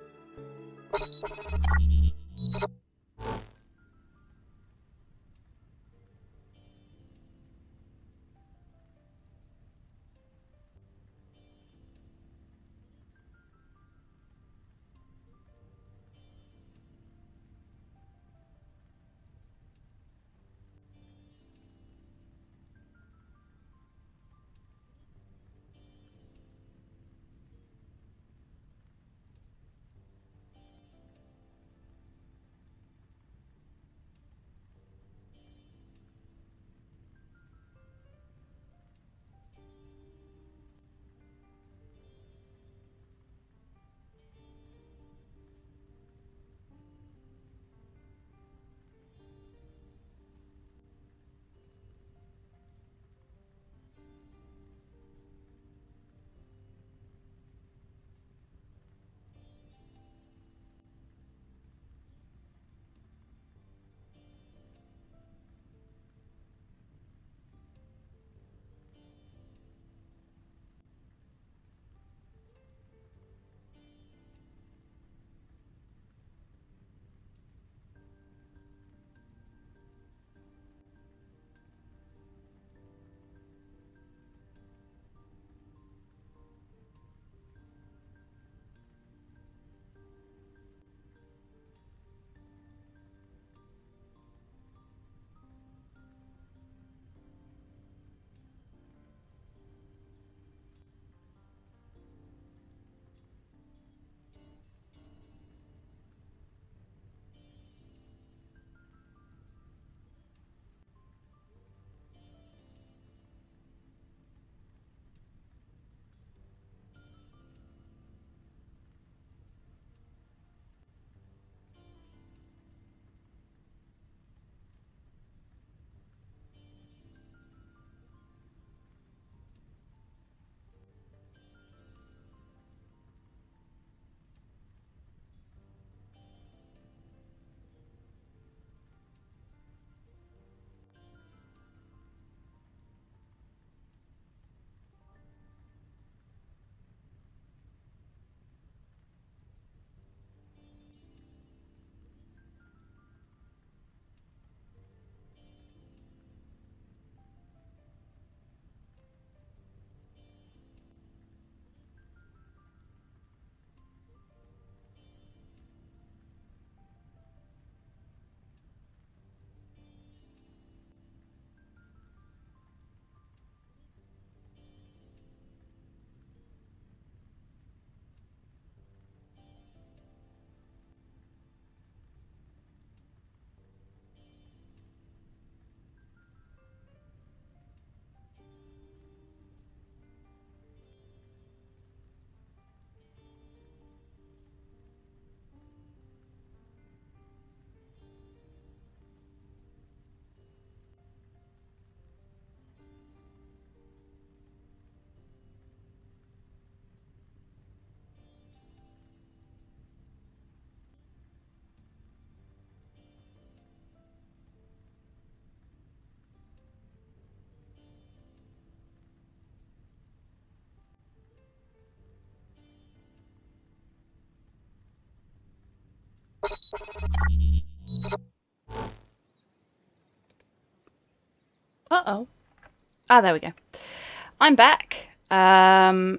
Uh-oh. Ah, there we go. I'm back. And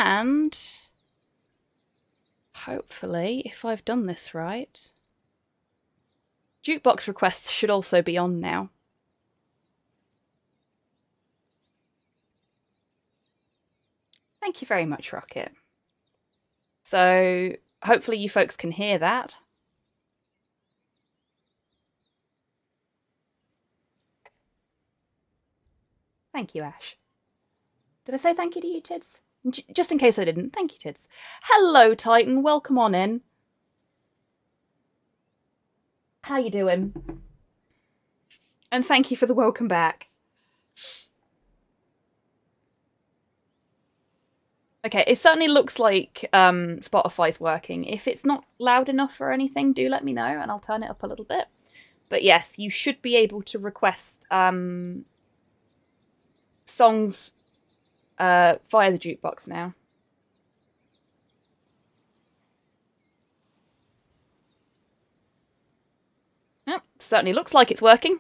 hopefully, if I've done this right, jukebox requests should also be on now. Thank you very much, Rocket. So hopefully you folks can hear that. Thank you, Ash. Did I say thank you to you, Tids? Just in case I didn't, thank you, Tids. Hello, Titan. Welcome on in. How you doing? And thank you for the welcome back. Okay, it certainly looks like Spotify's working. If it's not loud enough or anything, do let me know and I'll turn it up a little bit. But yes, you should be able to request songs via the jukebox now. Yep, certainly looks like it's working.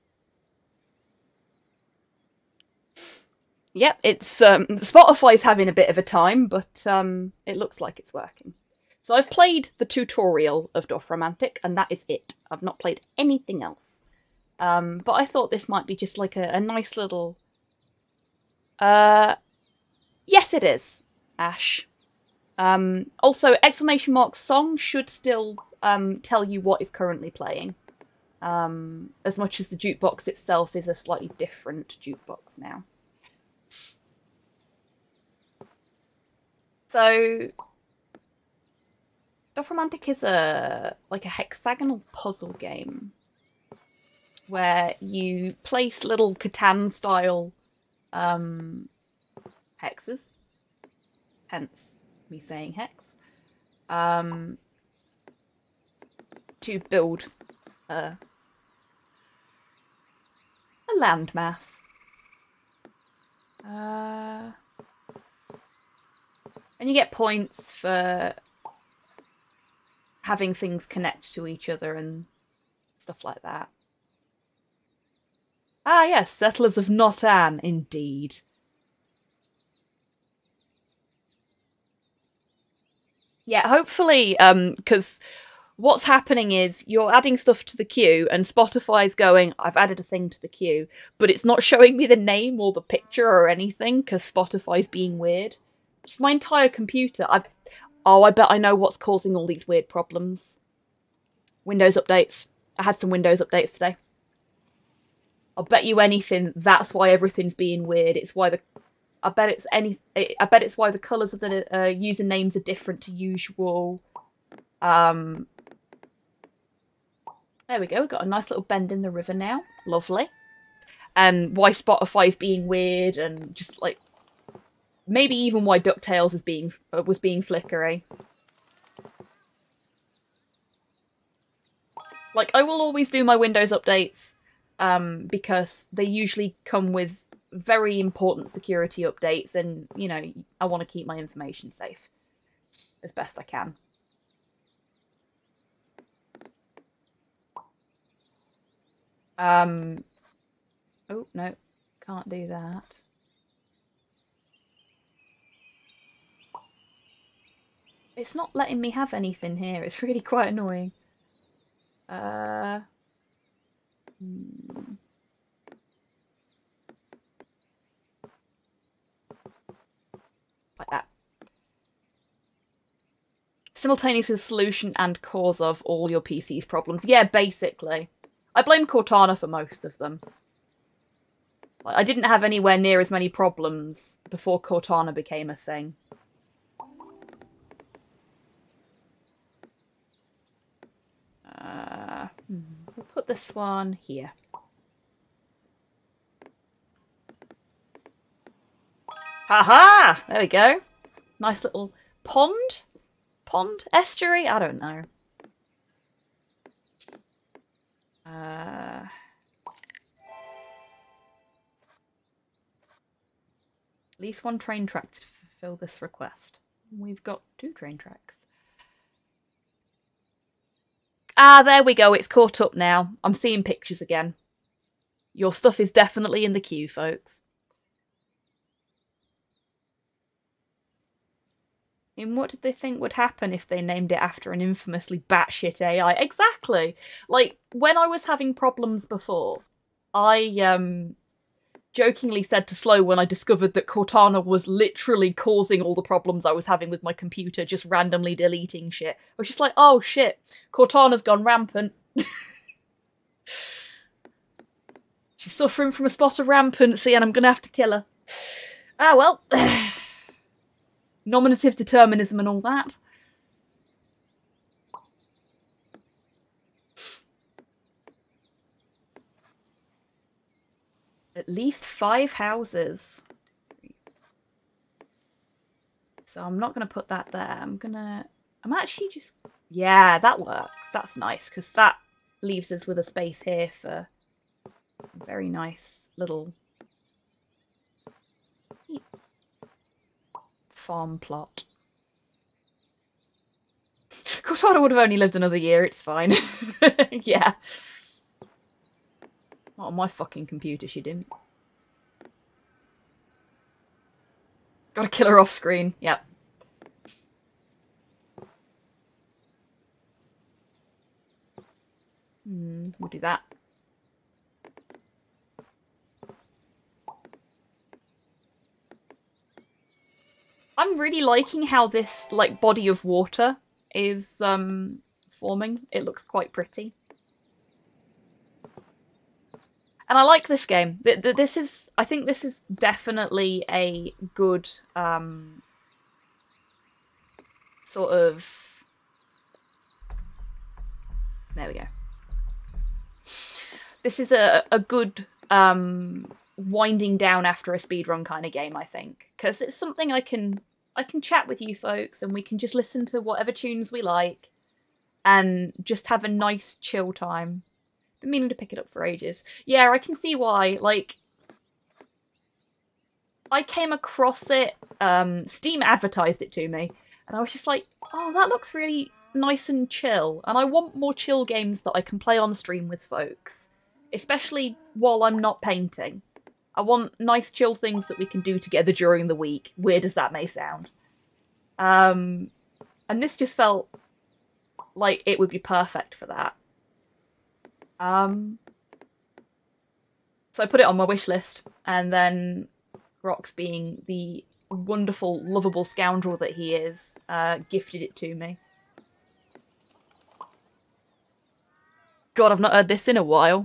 Yep, it's Spotify's having a bit of a time, but it looks like it's working. So I've played the tutorial of Dorfromantik, and that is it. I've not played anything else. But I thought this might be just like a nice little... Yes, it is, Ash. Also, exclamation mark song should still tell you what is currently playing. As much as the jukebox itself is a slightly different jukebox now. So, Dorfromantik is like a hexagonal puzzle game where you place little Catan-style hexes, hence me saying hex, to build a landmass. And you get points for having things connect to each other and stuff like that. Ah yes, Settlers of Notan, indeed. Yeah, hopefully, because what's happening is you're adding stuff to the queue and Spotify's going, I've added a thing to the queue, but it's not showing me the name or the picture or anything because Spotify's being weird. Just my entire computer. I bet I know what's causing all these weird problems. Windows updates. I had some Windows updates today. I'll bet you anything that's why everything's being weird. It's why I bet it's why the colours of the usernames are different to usual. There we go. We've got a nice little bend in the river now. Lovely. And why Spotify's being weird and just like maybe even why DuckTales was being flickery. Like, I will always do my Windows updates because they usually come with very important security updates and, you know, I want to keep my information safe as best I can. Oh, no, can't do that. It's not letting me have anything here. It's really quite annoying. Like that. Simultaneously solution and cause of all your PC's problems. Yeah, basically. I blame Cortana for most of them. Like, I didn't have anywhere near as many problems before Cortana became a thing. We'll put this one here. Haha! There we go. Nice little pond? Pond? Estuary? I don't know. At least one train track to fulfill this request. We've got 2 train tracks. Ah, there we go. It's caught up now. I'm seeing pictures again. Your stuff is definitely in the queue, folks. And what did they think would happen if they named it after an infamously batshit AI? Exactly! Like, when I was having problems before, I jokingly said to Slow when I discovered that Cortana was literally causing all the problems I was having with my computer, just randomly deleting shit. I was just like, oh shit, Cortana's gone rampant. She's suffering from a spot of rampancy and I'm gonna have to kill her. Ah, well. Nominative determinism and all that. At least 5 houses. So I'm not going to put that there. I'm actually just... Yeah, that works. That's nice, because that leaves us with a space here for a very nice little farm plot. Cortana would have only lived another year, it's fine. Yeah. Not on my fucking computer, she didn't. Gotta kill her off screen, yep. We'll do that. I'm really liking how this, like, body of water is forming. It looks quite pretty. And I like this game. I think this is definitely a good sort of... There we go. This is a good winding down after a speedrun kind of game, I think. Because it's something I can chat with you folks and we can just listen to whatever tunes we like and just have a nice chill time. Been meaning to pick it up for ages. Yeah, I can see why. Like, I came across it, Steam advertised it to me, and I was just like, oh, that looks really nice and chill, and I want more chill games that I can play on stream with folks, especially while I'm not painting. I want nice chill things that we can do together during the week, weird as that may sound. And this just felt like it would be perfect for that. So I put it on my wish list, and then Rox, being the wonderful, lovable scoundrel that he is, gifted it to me. God, I've not heard this in a while.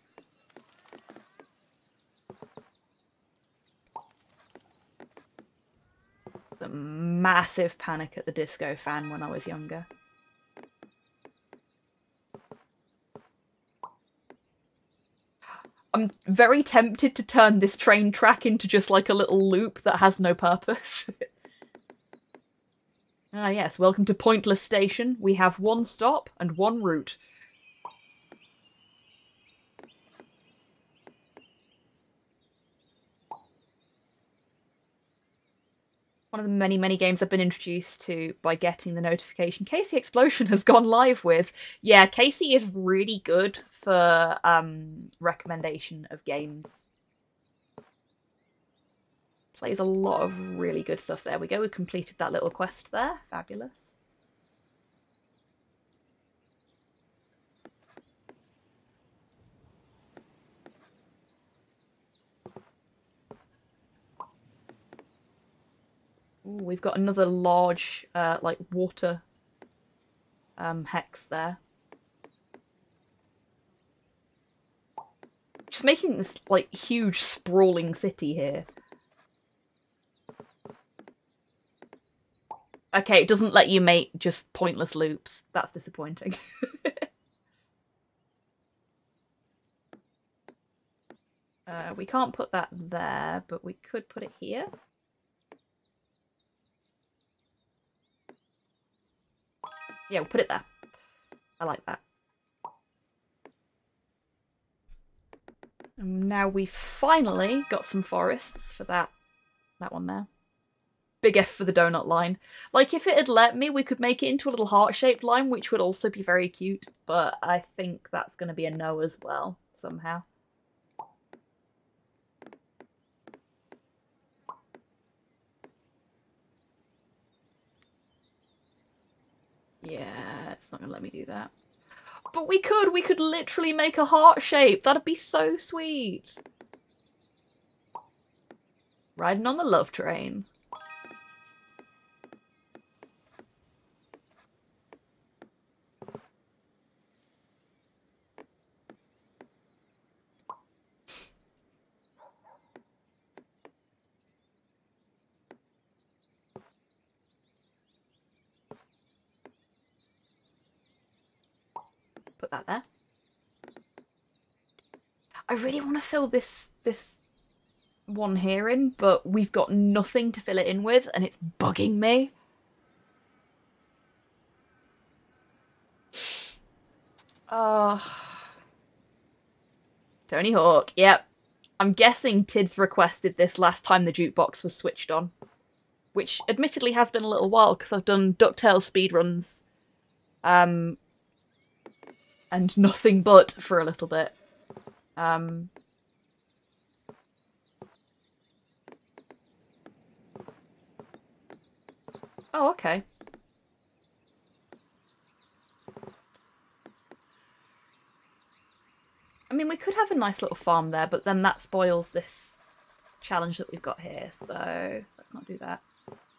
The massive Panic at the Disco fan when I was younger. I'm very tempted to turn this train track into just like a little loop that has no purpose. Ah yes, welcome to Pointless Station. We have one stop and one route. One of the many, many games I've been introduced to by getting the notification Casey Explosion has gone live with. Yeah, Casey is really good for recommendation of games. Plays a lot of really good stuff. There we go, we completed that little quest there. Fabulous. Ooh, we've got another large, like, water hex there. Just making this, like, huge, sprawling city here. Okay, it doesn't let you make just pointless loops. That's disappointing. We can't put that there, but we could put it here. Yeah, we'll put it there. I like that. And now we've finally got some forests for that one there. big F for the donut line. Like, if it had let me, we could make it into a little heart-shaped line, which would also be very cute, but I think that's going to be a no as well, somehow. Yeah, it's not going to let me do that. But we could literally make a heart shape. That'd be so sweet. Riding on the love train. Put that there. I really want to fill this one here in, but we've got nothing to fill it in with, and it's bugging me. Tony Hawk, yep. I'm guessing Tids requested this last time the jukebox was switched on. Which admittedly has been a little while, because I've done DuckTales speedruns. And nothing but for a little bit. Oh, okay. I mean, we could have a nice little farm there, but then that spoils this challenge that we've got here, so let's not do that.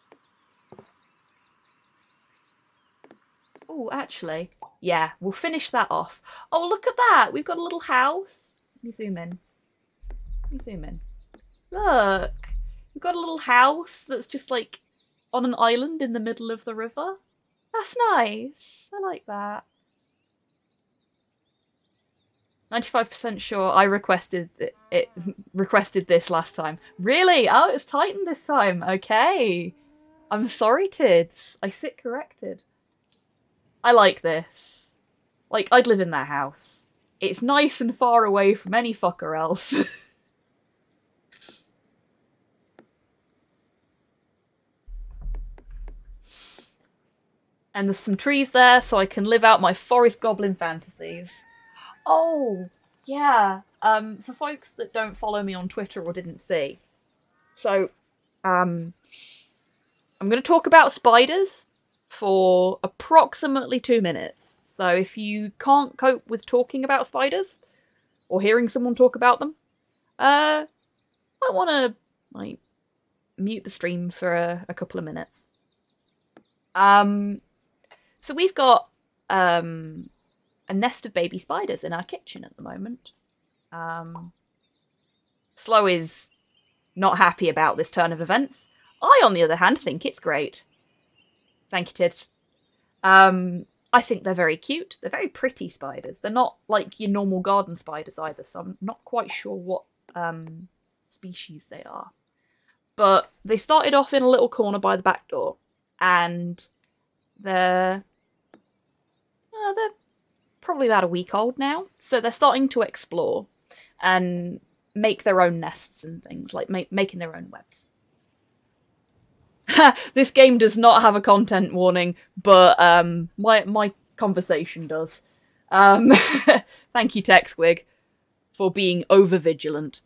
Oh, actually, yeah, we'll finish that off. Oh, look at that! We've got a little house. Let me zoom in. Let me zoom in. Look! We've got a little house that's just, like, on an island in the middle of the river. That's nice. I like that. 95% sure I requested requested this last time. Really? Oh, it's Titan this time. Okay. I'm sorry, Tids. I sit corrected. I like this. Like, I'd live in that house. It's nice and far away from any fucker else. And there's some trees there, so I can live out my forest goblin fantasies. Oh, yeah. For folks that don't follow me on Twitter or didn't see. So, I'm going to talk about spiders for approximately 2 minutes. So if you can't cope with talking about spiders or hearing someone talk about them, I want to like mute the stream for a couple of minutes. So we've got a nest of baby spiders in our kitchen at the moment. Slow is not happy about this turn of events. I, on the other hand, think it's great. Thank you, Tids. I think they're very cute. They're very pretty spiders. They're not like your normal garden spiders either, so I'm not quite sure what species they are. But they started off in a little corner by the back door, and they're probably about a week old now, so they're starting to explore and make their own nests and things, like making their own webs. This game does not have a content warning, but my conversation does. Thank you, TechSquig, for being over-vigilant.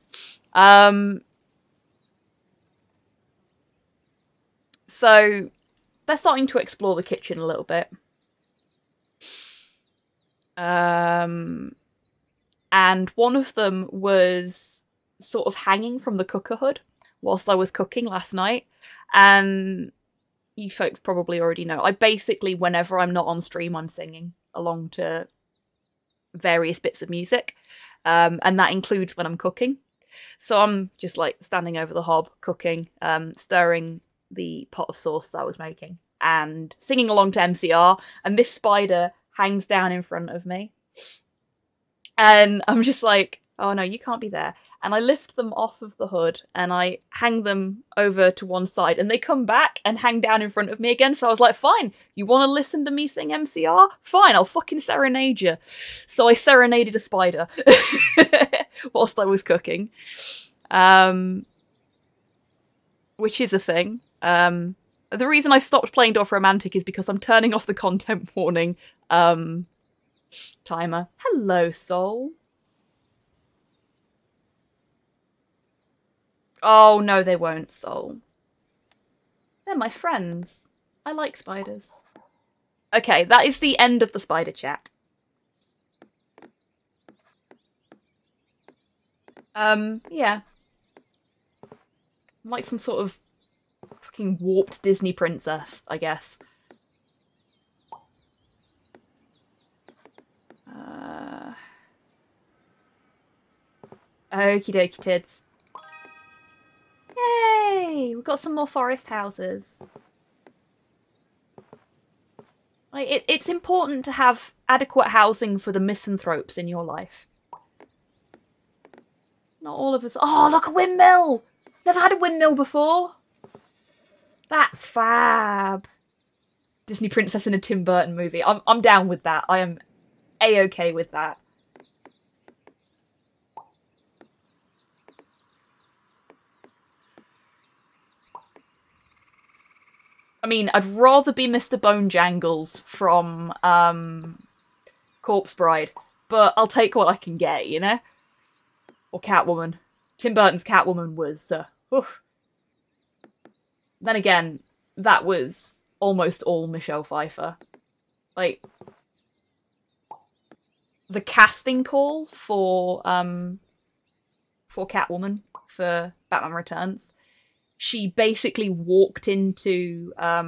So, they're starting to explore the kitchen a little bit. And one of them was sort of hanging from the cooker hood whilst I was cooking last night. And you folks probably already know, I basically, whenever I'm not on stream, I'm singing along to various bits of music. And that includes when I'm cooking. So I'm just like standing over the hob, cooking, stirring the pot of sauce that I was making and singing along to MCR. And this spider hangs down in front of me. And I'm just like, oh no, you can't be there. And I lift them off of the hood and I hang them over to one side and they come back and hang down in front of me again. So I was like, fine, you want to listen to me sing MCR? Fine, I'll fucking serenade you. So I serenaded a spider whilst I was cooking. Which is a thing. The reason I stopped playing Dorfromantik is because I'm turning off the content warning timer. Hello, Soul. Oh, no, they won't, Soul. They're my friends. I like spiders. Okay, that is the end of the spider chat. Yeah. I'm like some sort of fucking warped Disney princess, I guess. Okie dokie tids. Yay! We've got some more forest houses. Like, it's important to have adequate housing for the misanthropes in your life. Not all of us. Oh, look, a windmill! Never had a windmill before. That's fab. Disney princess in a Tim Burton movie. I'm down with that. I am a-okay with that. I mean, I'd rather be Mr. Bonejangles from Corpse Bride, but I'll take what I can get, you know? Or Catwoman. Tim Burton's Catwoman was, oof. Then again, that was almost all Michelle Pfeiffer. Like, the casting call for Catwoman for Batman Returns, she basically walked into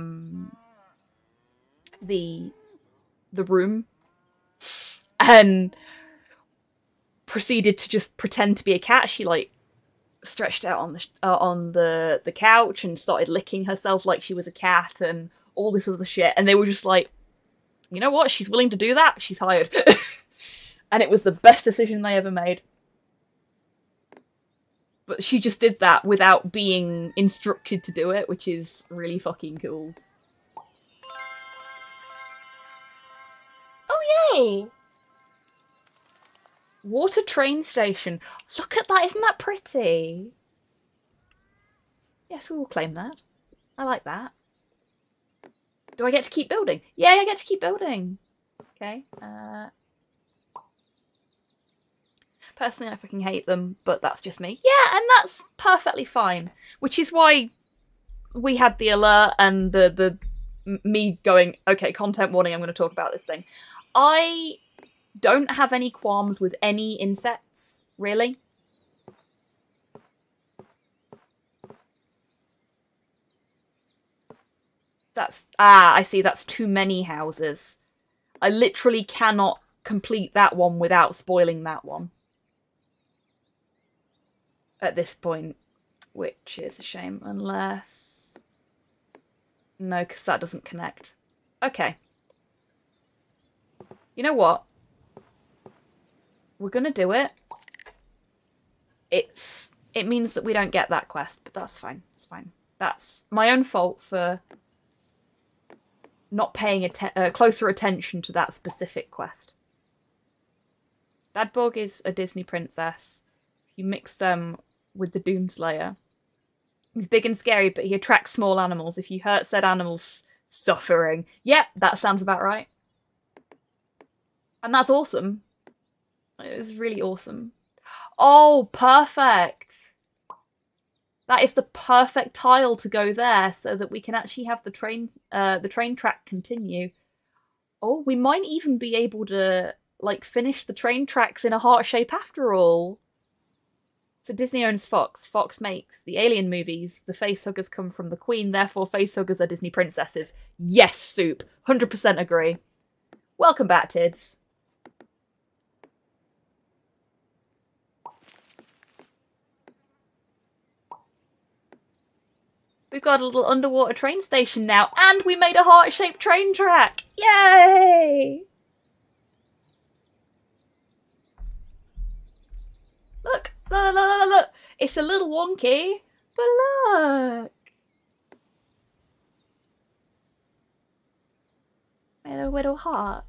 the room and proceeded to just pretend to be a cat. She like stretched out on the couch and started licking herself like she was a cat and all this other shit. And they were just like, you know what? She's willing to do that. She's hired. And it was the best decision they ever made. But she just did that without being instructed to do it, which is really fucking cool. Oh, yay! Water train station. Look at that, isn't that pretty? Yes, we will claim that. I like that. Do I get to keep building? Yeah, I get to keep building. Okay. Personally, I fucking hate them, but that's just me. Yeah, and that's perfectly fine. Which is why we had the alert and the me going, okay, content warning, I'm going to talk about this thing. I don't have any qualms with any insects, really. That's... Ah, I see, that's too many houses. I literally cannot complete that one without spoiling that one. At this point, which is a shame, unless... No, because that doesn't connect. Okay. You know what? We're gonna do it. It means that we don't get that quest, but that's fine. It's fine. That's my own fault for not paying closer attention to that specific quest. Badbog is a Disney princess. You mix them with the Doomslayer. He's big and scary, but he attracts small animals. If you hurt said animals, suffering. Yep, that sounds about right. And that's awesome. It's really awesome. Oh, perfect! That is the perfect tile to go there, so that we can actually have the train track continue. Oh, we might even be able to like finish the train tracks in a heart shape after all. So Disney owns Fox. Fox makes the Alien movies. The facehuggers come from the Queen, therefore facehuggers are Disney princesses. Yes, Soup. 100% agree. Welcome back, Tids. We've got a little underwater train station now, and we made a heart-shaped train track! Yay! Look! Look, look, look, look! It's a little wonky, but look! Made a little heart.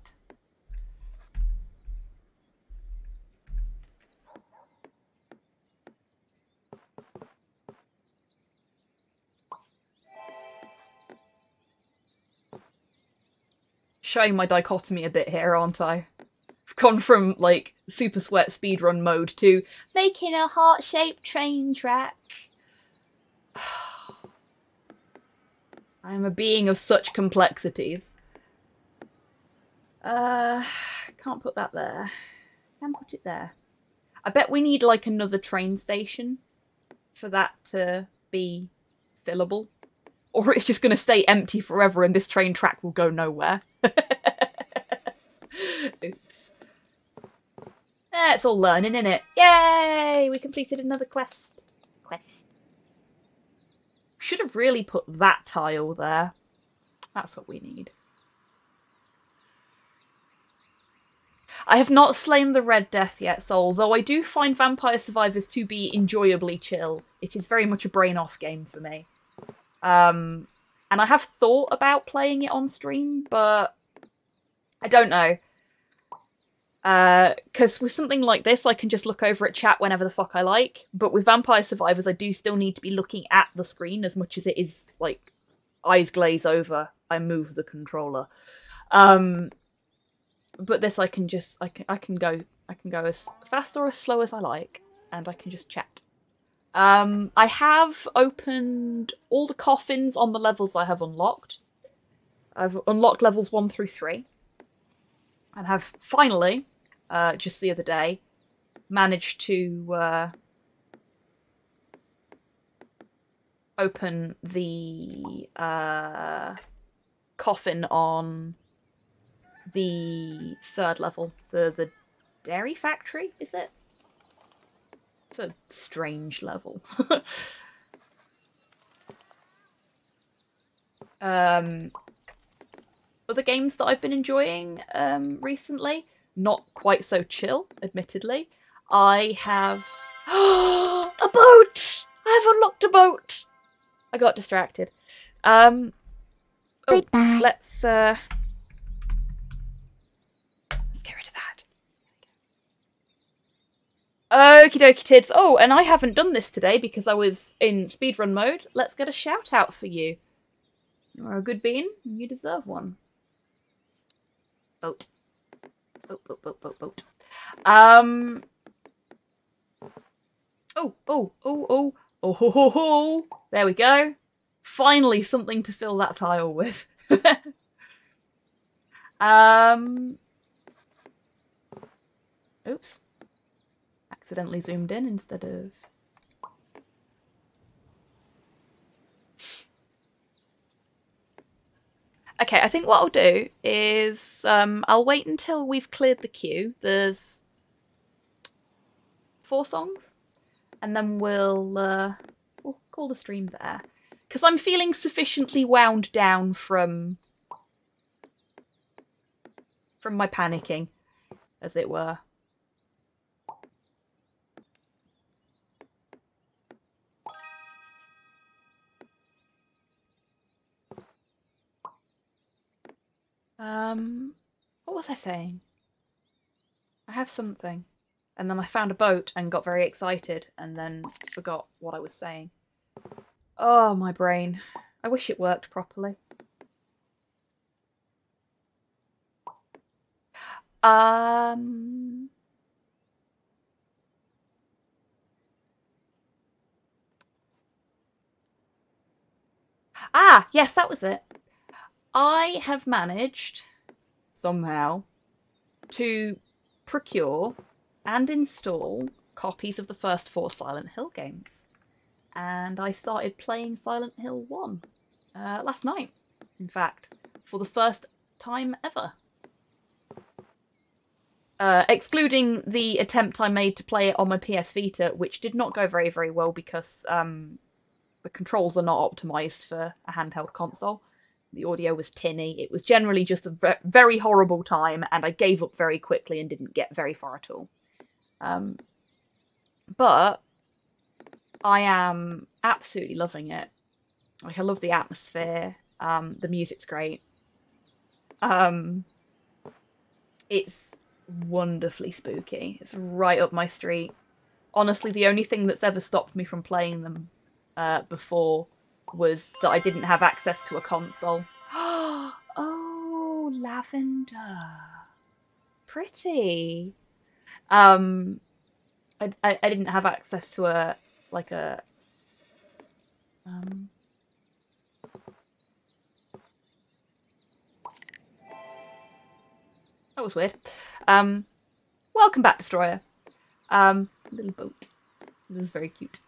showing my dichotomy a bit here, aren't I? I've gone from, like, super sweat speedrun mode to making a heart-shaped train track. I am a being of such complexities. Can't put that there. Can put it there. I bet we need, like, another train station for that to be fillable. Or it's just going to stay empty forever and this train track will go nowhere. Oops. It's all learning, innit? Yay! We completed another quest. Should have really put that tile there. That's what we need. I have not slain the Red Death yet, Soul, though I do find Vampire Survivors to be enjoyably chill. It is very much a brain-off game for me. And I have thought about playing it on stream, but I don't know. Because with something like this, I can just look over at chat whenever the fuck I like. But with Vampire Survivors, I do still need to be looking at the screen as much as it is, like, eyes glaze over. I move the controller. But this I can just, I can go as fast or as slow as I like, and I can just chat. I have opened all the coffins on the levels I have unlocked. I've unlocked levels 1 through 3. And have finally, just the other day, managed to open the coffin on the 3rd level. The dairy factory, is it? It's a strange level. Other games that I've been enjoying recently, not quite so chill, admittedly. I have... a boat! I have unlocked a boat! I got distracted. Oh, let's get rid of that. Okie dokie tids. Oh, and I haven't done this today because I was in speedrun mode. Let's get a shout out for you. You're a good bean, and you deserve one. Boat. Boat. Oh. There we go. Finally something to fill that tile with. Oops. Accidentally zoomed in instead of... Okay, I think what I'll do is I'll wait until we've cleared the queue. There's 4 songs. And then we'll call the stream there. Because I'm feeling sufficiently wound down from my panicking, as it were. What was I saying? I have something. And then I found a boat and got very excited and then forgot what I was saying. Oh, my brain. I wish it worked properly. Ah, yes, that was it. I have managed, somehow, to procure and install copies of the first 4 Silent Hill games. And I started playing Silent Hill 1 last night, in fact, for the first time ever. Excluding the attempt I made to play it on my PS Vita, which did not go very, very well because the controls are not optimised for a handheld console. The audio was tinny. It was generally just a very horrible time, and I gave up very quickly and didn't get very far at all. But I am absolutely loving it. Like, I love the atmosphere. The music's great. It's wonderfully spooky. It's right up my street. Honestly, the only thing that's ever stopped me from playing them before was that I didn't have access to a console. Oh, lavender. Pretty. I didn't have access to a that was weird. Welcome back, Destroyer. Little boat. This is very cute.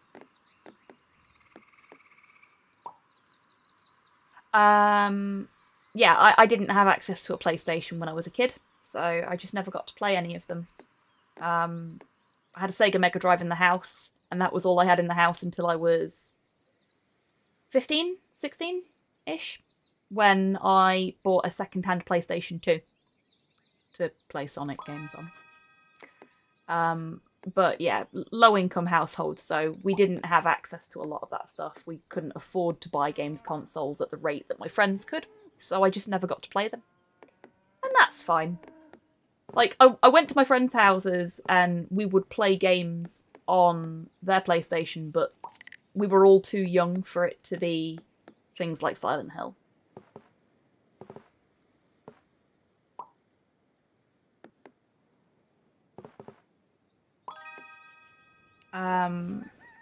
Yeah, I didn't have access to a PlayStation when I was a kid, so I just never got to play any of them. I had a Sega Mega Drive in the house, and that was all I had in the house until I was 15, 16-ish, when I bought a second-hand PlayStation 2 to play Sonic games on. But yeah, low-income household, so we didn't have access to a lot of that stuff. We couldn't afford to buy games consoles at the rate that my friends could, so I just never got to play them. And that's fine. Like, I went to my friends' houses and we would play games on their PlayStation, but we were all too young for it to be things like Silent Hill. I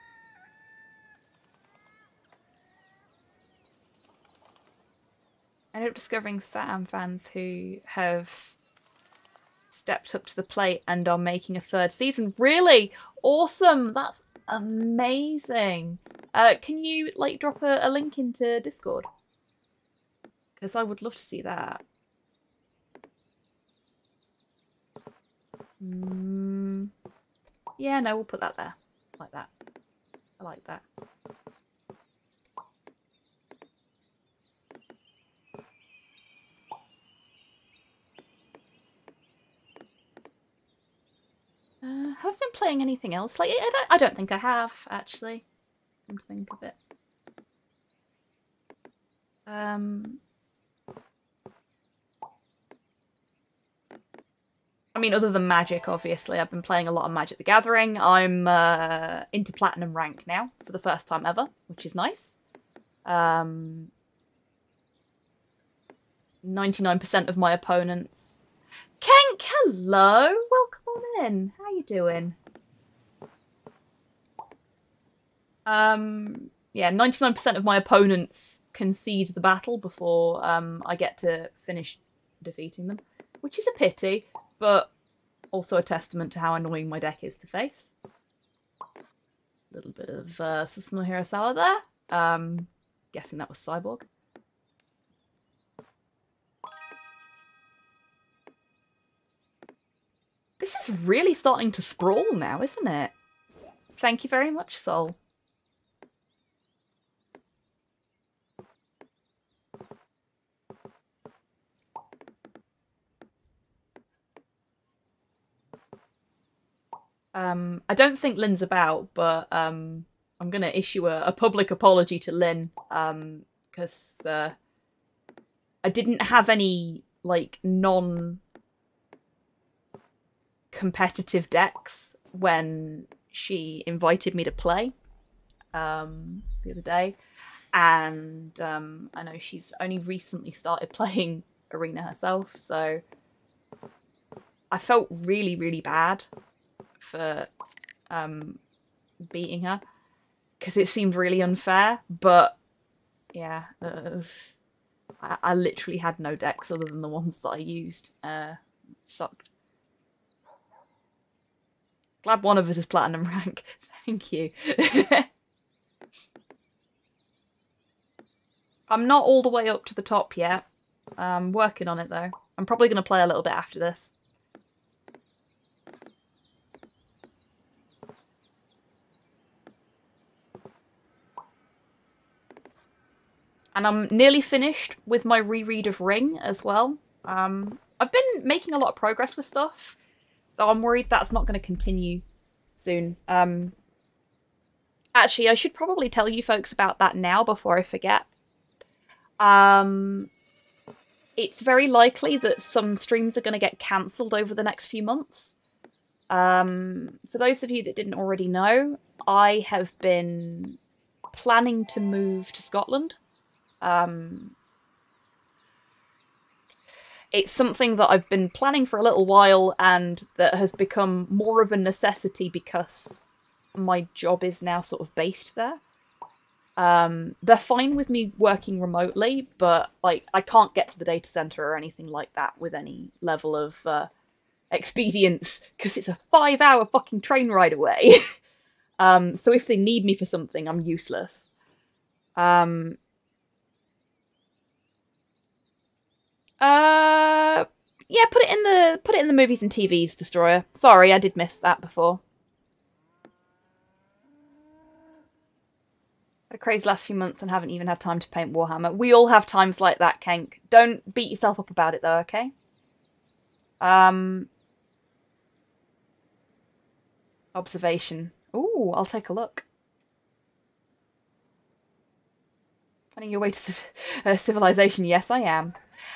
ended up discovering SatAm fans who have stepped up to the plate and are making a third season. Really? Awesome! That's amazing. Can you, like, drop a link into Discord? Because I would love to see that. Yeah, no, we'll put that there. Like that. I like that. Have I been playing anything else? Like, I don't think I have, actually. Come to think of it. I mean, other than Magic, obviously, I've been playing a lot of Magic the Gathering. I'm into Platinum rank now, for the first time ever, which is nice. 99% of my opponents... Kenk, hello! Welcome on in. How you doing? Yeah, 99% of my opponents concede the battle before I get to finish defeating them, which is a pity, but also a testament to how annoying my deck is to face. A little bit of Susanoo Hirasawa there. Guessing that was Cyborg. This is really starting to sprawl now, isn't it? Thank you very much, Sol. I don't think Lynn's about, but I'm going to issue a public apology to Lynn, because I didn't have any, like, non-competitive decks when she invited me to play the other day, and I know she's only recently started playing Arena herself, so I felt really, really bad for beating her because it seemed really unfair, but yeah, I literally had no decks other than the ones that I used. Sucked. Glad one of us is Platinum rank. Thank you. I'm not all the way up to the top yet. I'm working on it though. I'm probably going to play a little bit after this. And I'm nearly finished with my reread of Ring as well. I've been making a lot of progress with stuff, though I'm worried that's not going to continue soon. Actually, I should probably tell you folks about that now before I forget. It's very likely that some streams are going to get cancelled over the next few months. For those of you that didn't already know, I have been planning to move to Scotland. it's something that I've been planning for a little while and that has become more of a necessity because my job is now sort of based there. They're fine with me working remotely, but like I can't get to the data center or anything like that with any level of expedience because it's a 5-hour fucking train ride away. So if they need me for something, I'm useless. Yeah, put it in the movies and TVs, Destroyer. Sorry, I did miss that before. A crazy last few months and haven't even had time to paint Warhammer. We all have times like that, Kenk. Don't beat yourself up about it though, okay? Observation. Ooh, I'll take a look. Finding your way to civilization. Yes, I am.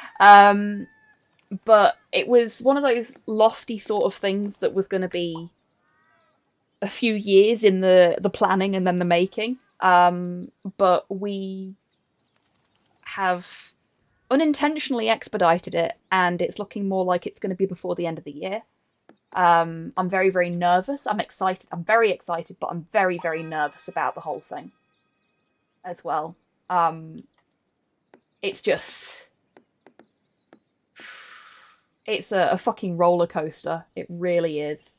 But it was one of those lofty sort of things that was going to be a few years in the planning and then the making. But we have unintentionally expedited it, and it's looking more like it's going to be before the end of the year. I'm very, very nervous. I'm excited. I'm very excited, but I'm very, very nervous about the whole thing as well. It's just... It's a fucking roller coaster. It really is.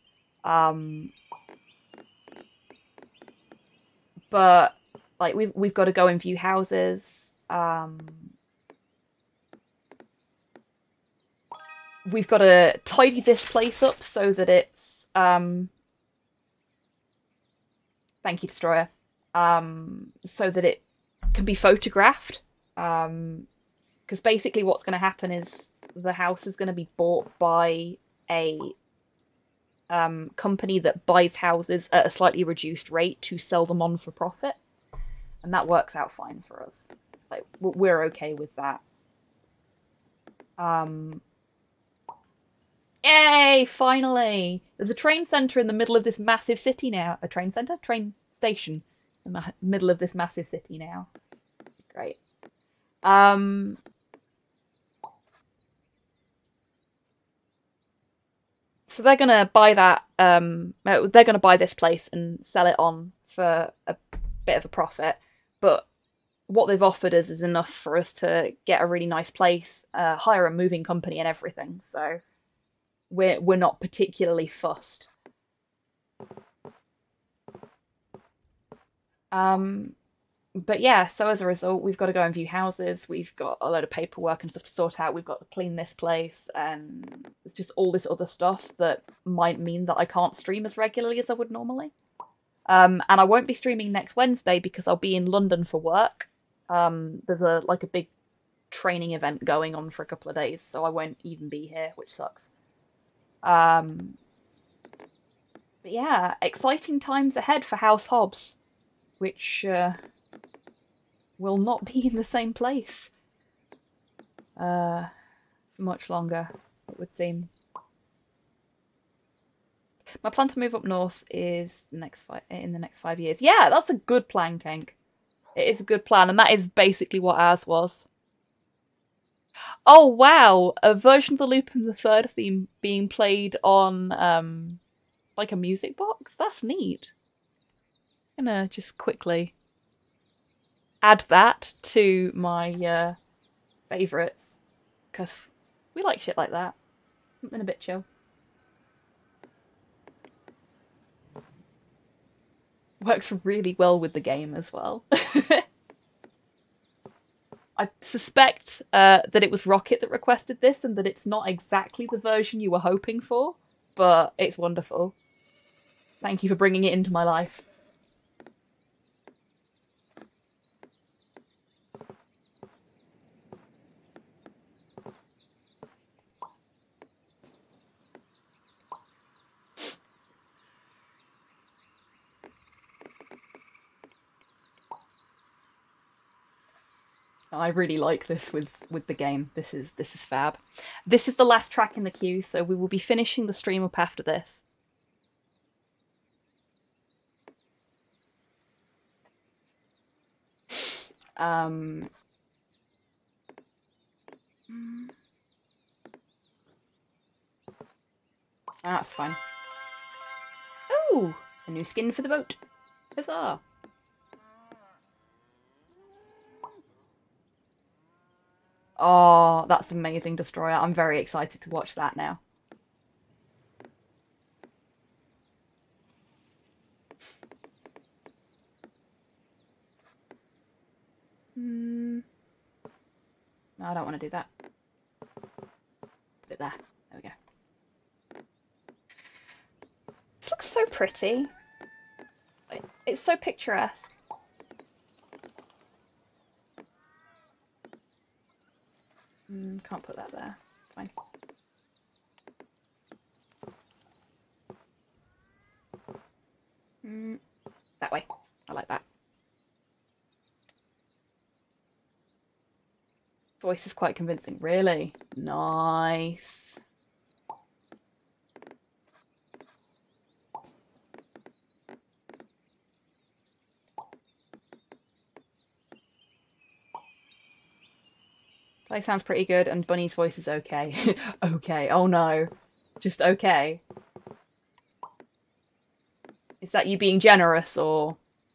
But like we've got to go and view houses. We've got to tidy this place up so that it's thank you, Destroyer. So that it can be photographed. Because basically what's going to happen is the house is going to be bought by a company that buys houses at a slightly reduced rate to sell them on for profit, and that works out fine for us. Like we're okay with that. Yay! Finally, there's a train centre in the middle of this massive city now. A train centre, train station, in the middle of this massive city now. Great. So they're gonna buy that. They're gonna buy this place and sell it on for a bit of a profit. But what they've offered us is enough for us to get a really nice place, hire a moving company, and everything. So we're not particularly fussed. But yeah, so as a result, we've got to go and view houses. We've got a load of paperwork and stuff to sort out. We've got to clean this place, and it's just all this other stuff that might mean that I can't stream as regularly as I would normally. And I won't be streaming next Wednesday because I'll be in London for work. There's a big training event going on for a couple of days, so I won't even be here, which sucks. But yeah, exciting times ahead for House Hobbs, which will not be in the same place for much longer, it would seem. My plan to move up north is in the next 5 years. Yeah, that's a good plan, Kenk. It is a good plan, and that is basically what ours was. Oh wow, a version of the Lupin the Third theme being played on like a music box? That's neat. I'm gonna just quickly add that to my favourites, because we like shit like that. Something a bit chill. Works really well with the game as well. I suspect that it was Rocket that requested this and that it's not exactly the version you were hoping for, but it's wonderful. Thank you for bringing it into my life. I really like this with the game. This is fab. This is the last track in the queue, so we will be finishing the stream up after this. That's fine. Oh, a new skin for the boat. Huzzah. Oh, that's amazing, Destroyer. I'm very excited to watch that now. No, I don't want to do that. Put it there. There we go. This looks so pretty. It's so picturesque. Can't put that there. It's fine. That way. I like that. Voice is quite convincing. Really? Nice. Play sounds pretty good, and Bunny's voice is okay. Okay. Oh no. Just okay. Is that you being generous, or...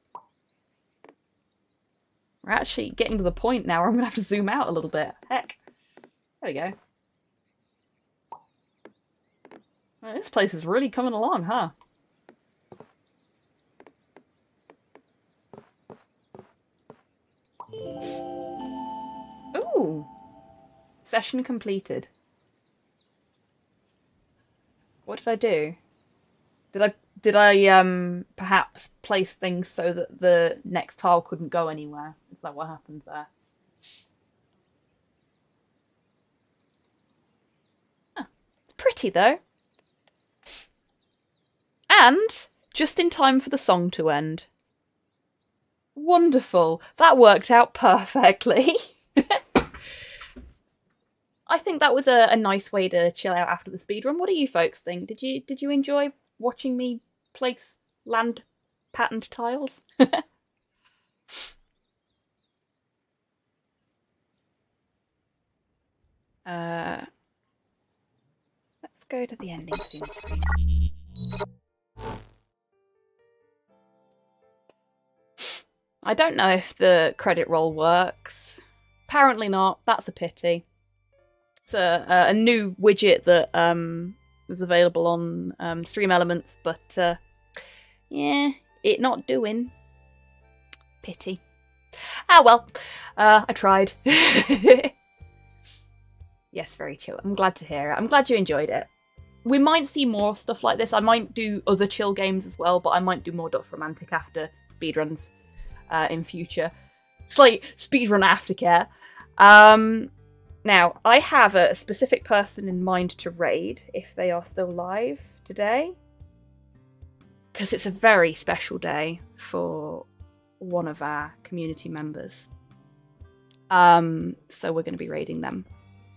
We're actually getting to the point now where I'm going to have to zoom out a little bit. Heck. There we go. Well, this place is really coming along, huh? Ooh. Session completed. What did I do? Did I perhaps place things so that the next tile couldn't go anywhere? Is that what happened there? Huh. Pretty though. And just in time for the song to end. Wonderful. That worked out perfectly. I think that was a nice way to chill out after the speedrun. What do you folks think? Did you enjoy watching me place land patterned tiles? Let's go to the ending scene screen. I don't know if the credit roll works. Apparently not. That's a pity. It's a new widget that was available on Stream Elements, but yeah, it not doing. Pity. Ah well, I tried. Yes, very chill. I'm glad to hear it. I'm glad you enjoyed it. We might see more stuff like this. I might do other chill games as well, but I might do more Romantic after speedruns in future. It's like speedrun aftercare. Now, I have a specific person in mind to raid if they are still live today. Because it's a very special day for one of our community members. So we're going to be raiding them.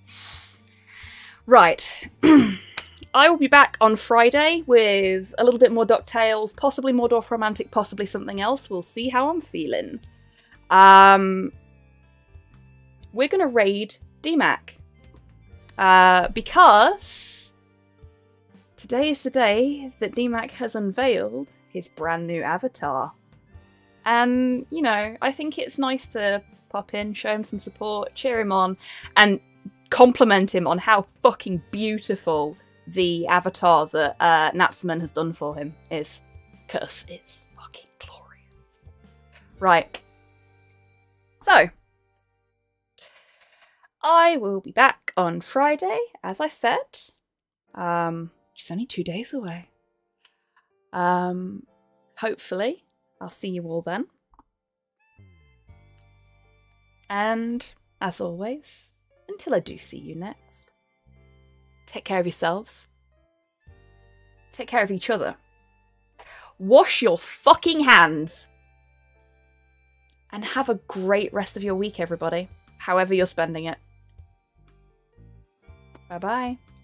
Right. I will be back on Friday with a little bit more DuckTales, possibly more Romantic, possibly something else. We'll see how I'm feeling. We're going to raid DMAC. Because today is the day that DMAC has unveiled his brand new avatar. And, you know, I think it's nice to pop in, show him some support, cheer him on, and compliment him on how fucking beautiful the avatar that Natsuman has done for him is. Because it's fucking glorious. Right. So, I will be back on Friday, as I said. Which is only 2 days away. Hopefully, I'll see you all then. And, as always, until I do see you next, take care of yourselves. Take care of each other. Wash your fucking hands. And have a great rest of your week, everybody. However you're spending it. Bye-bye.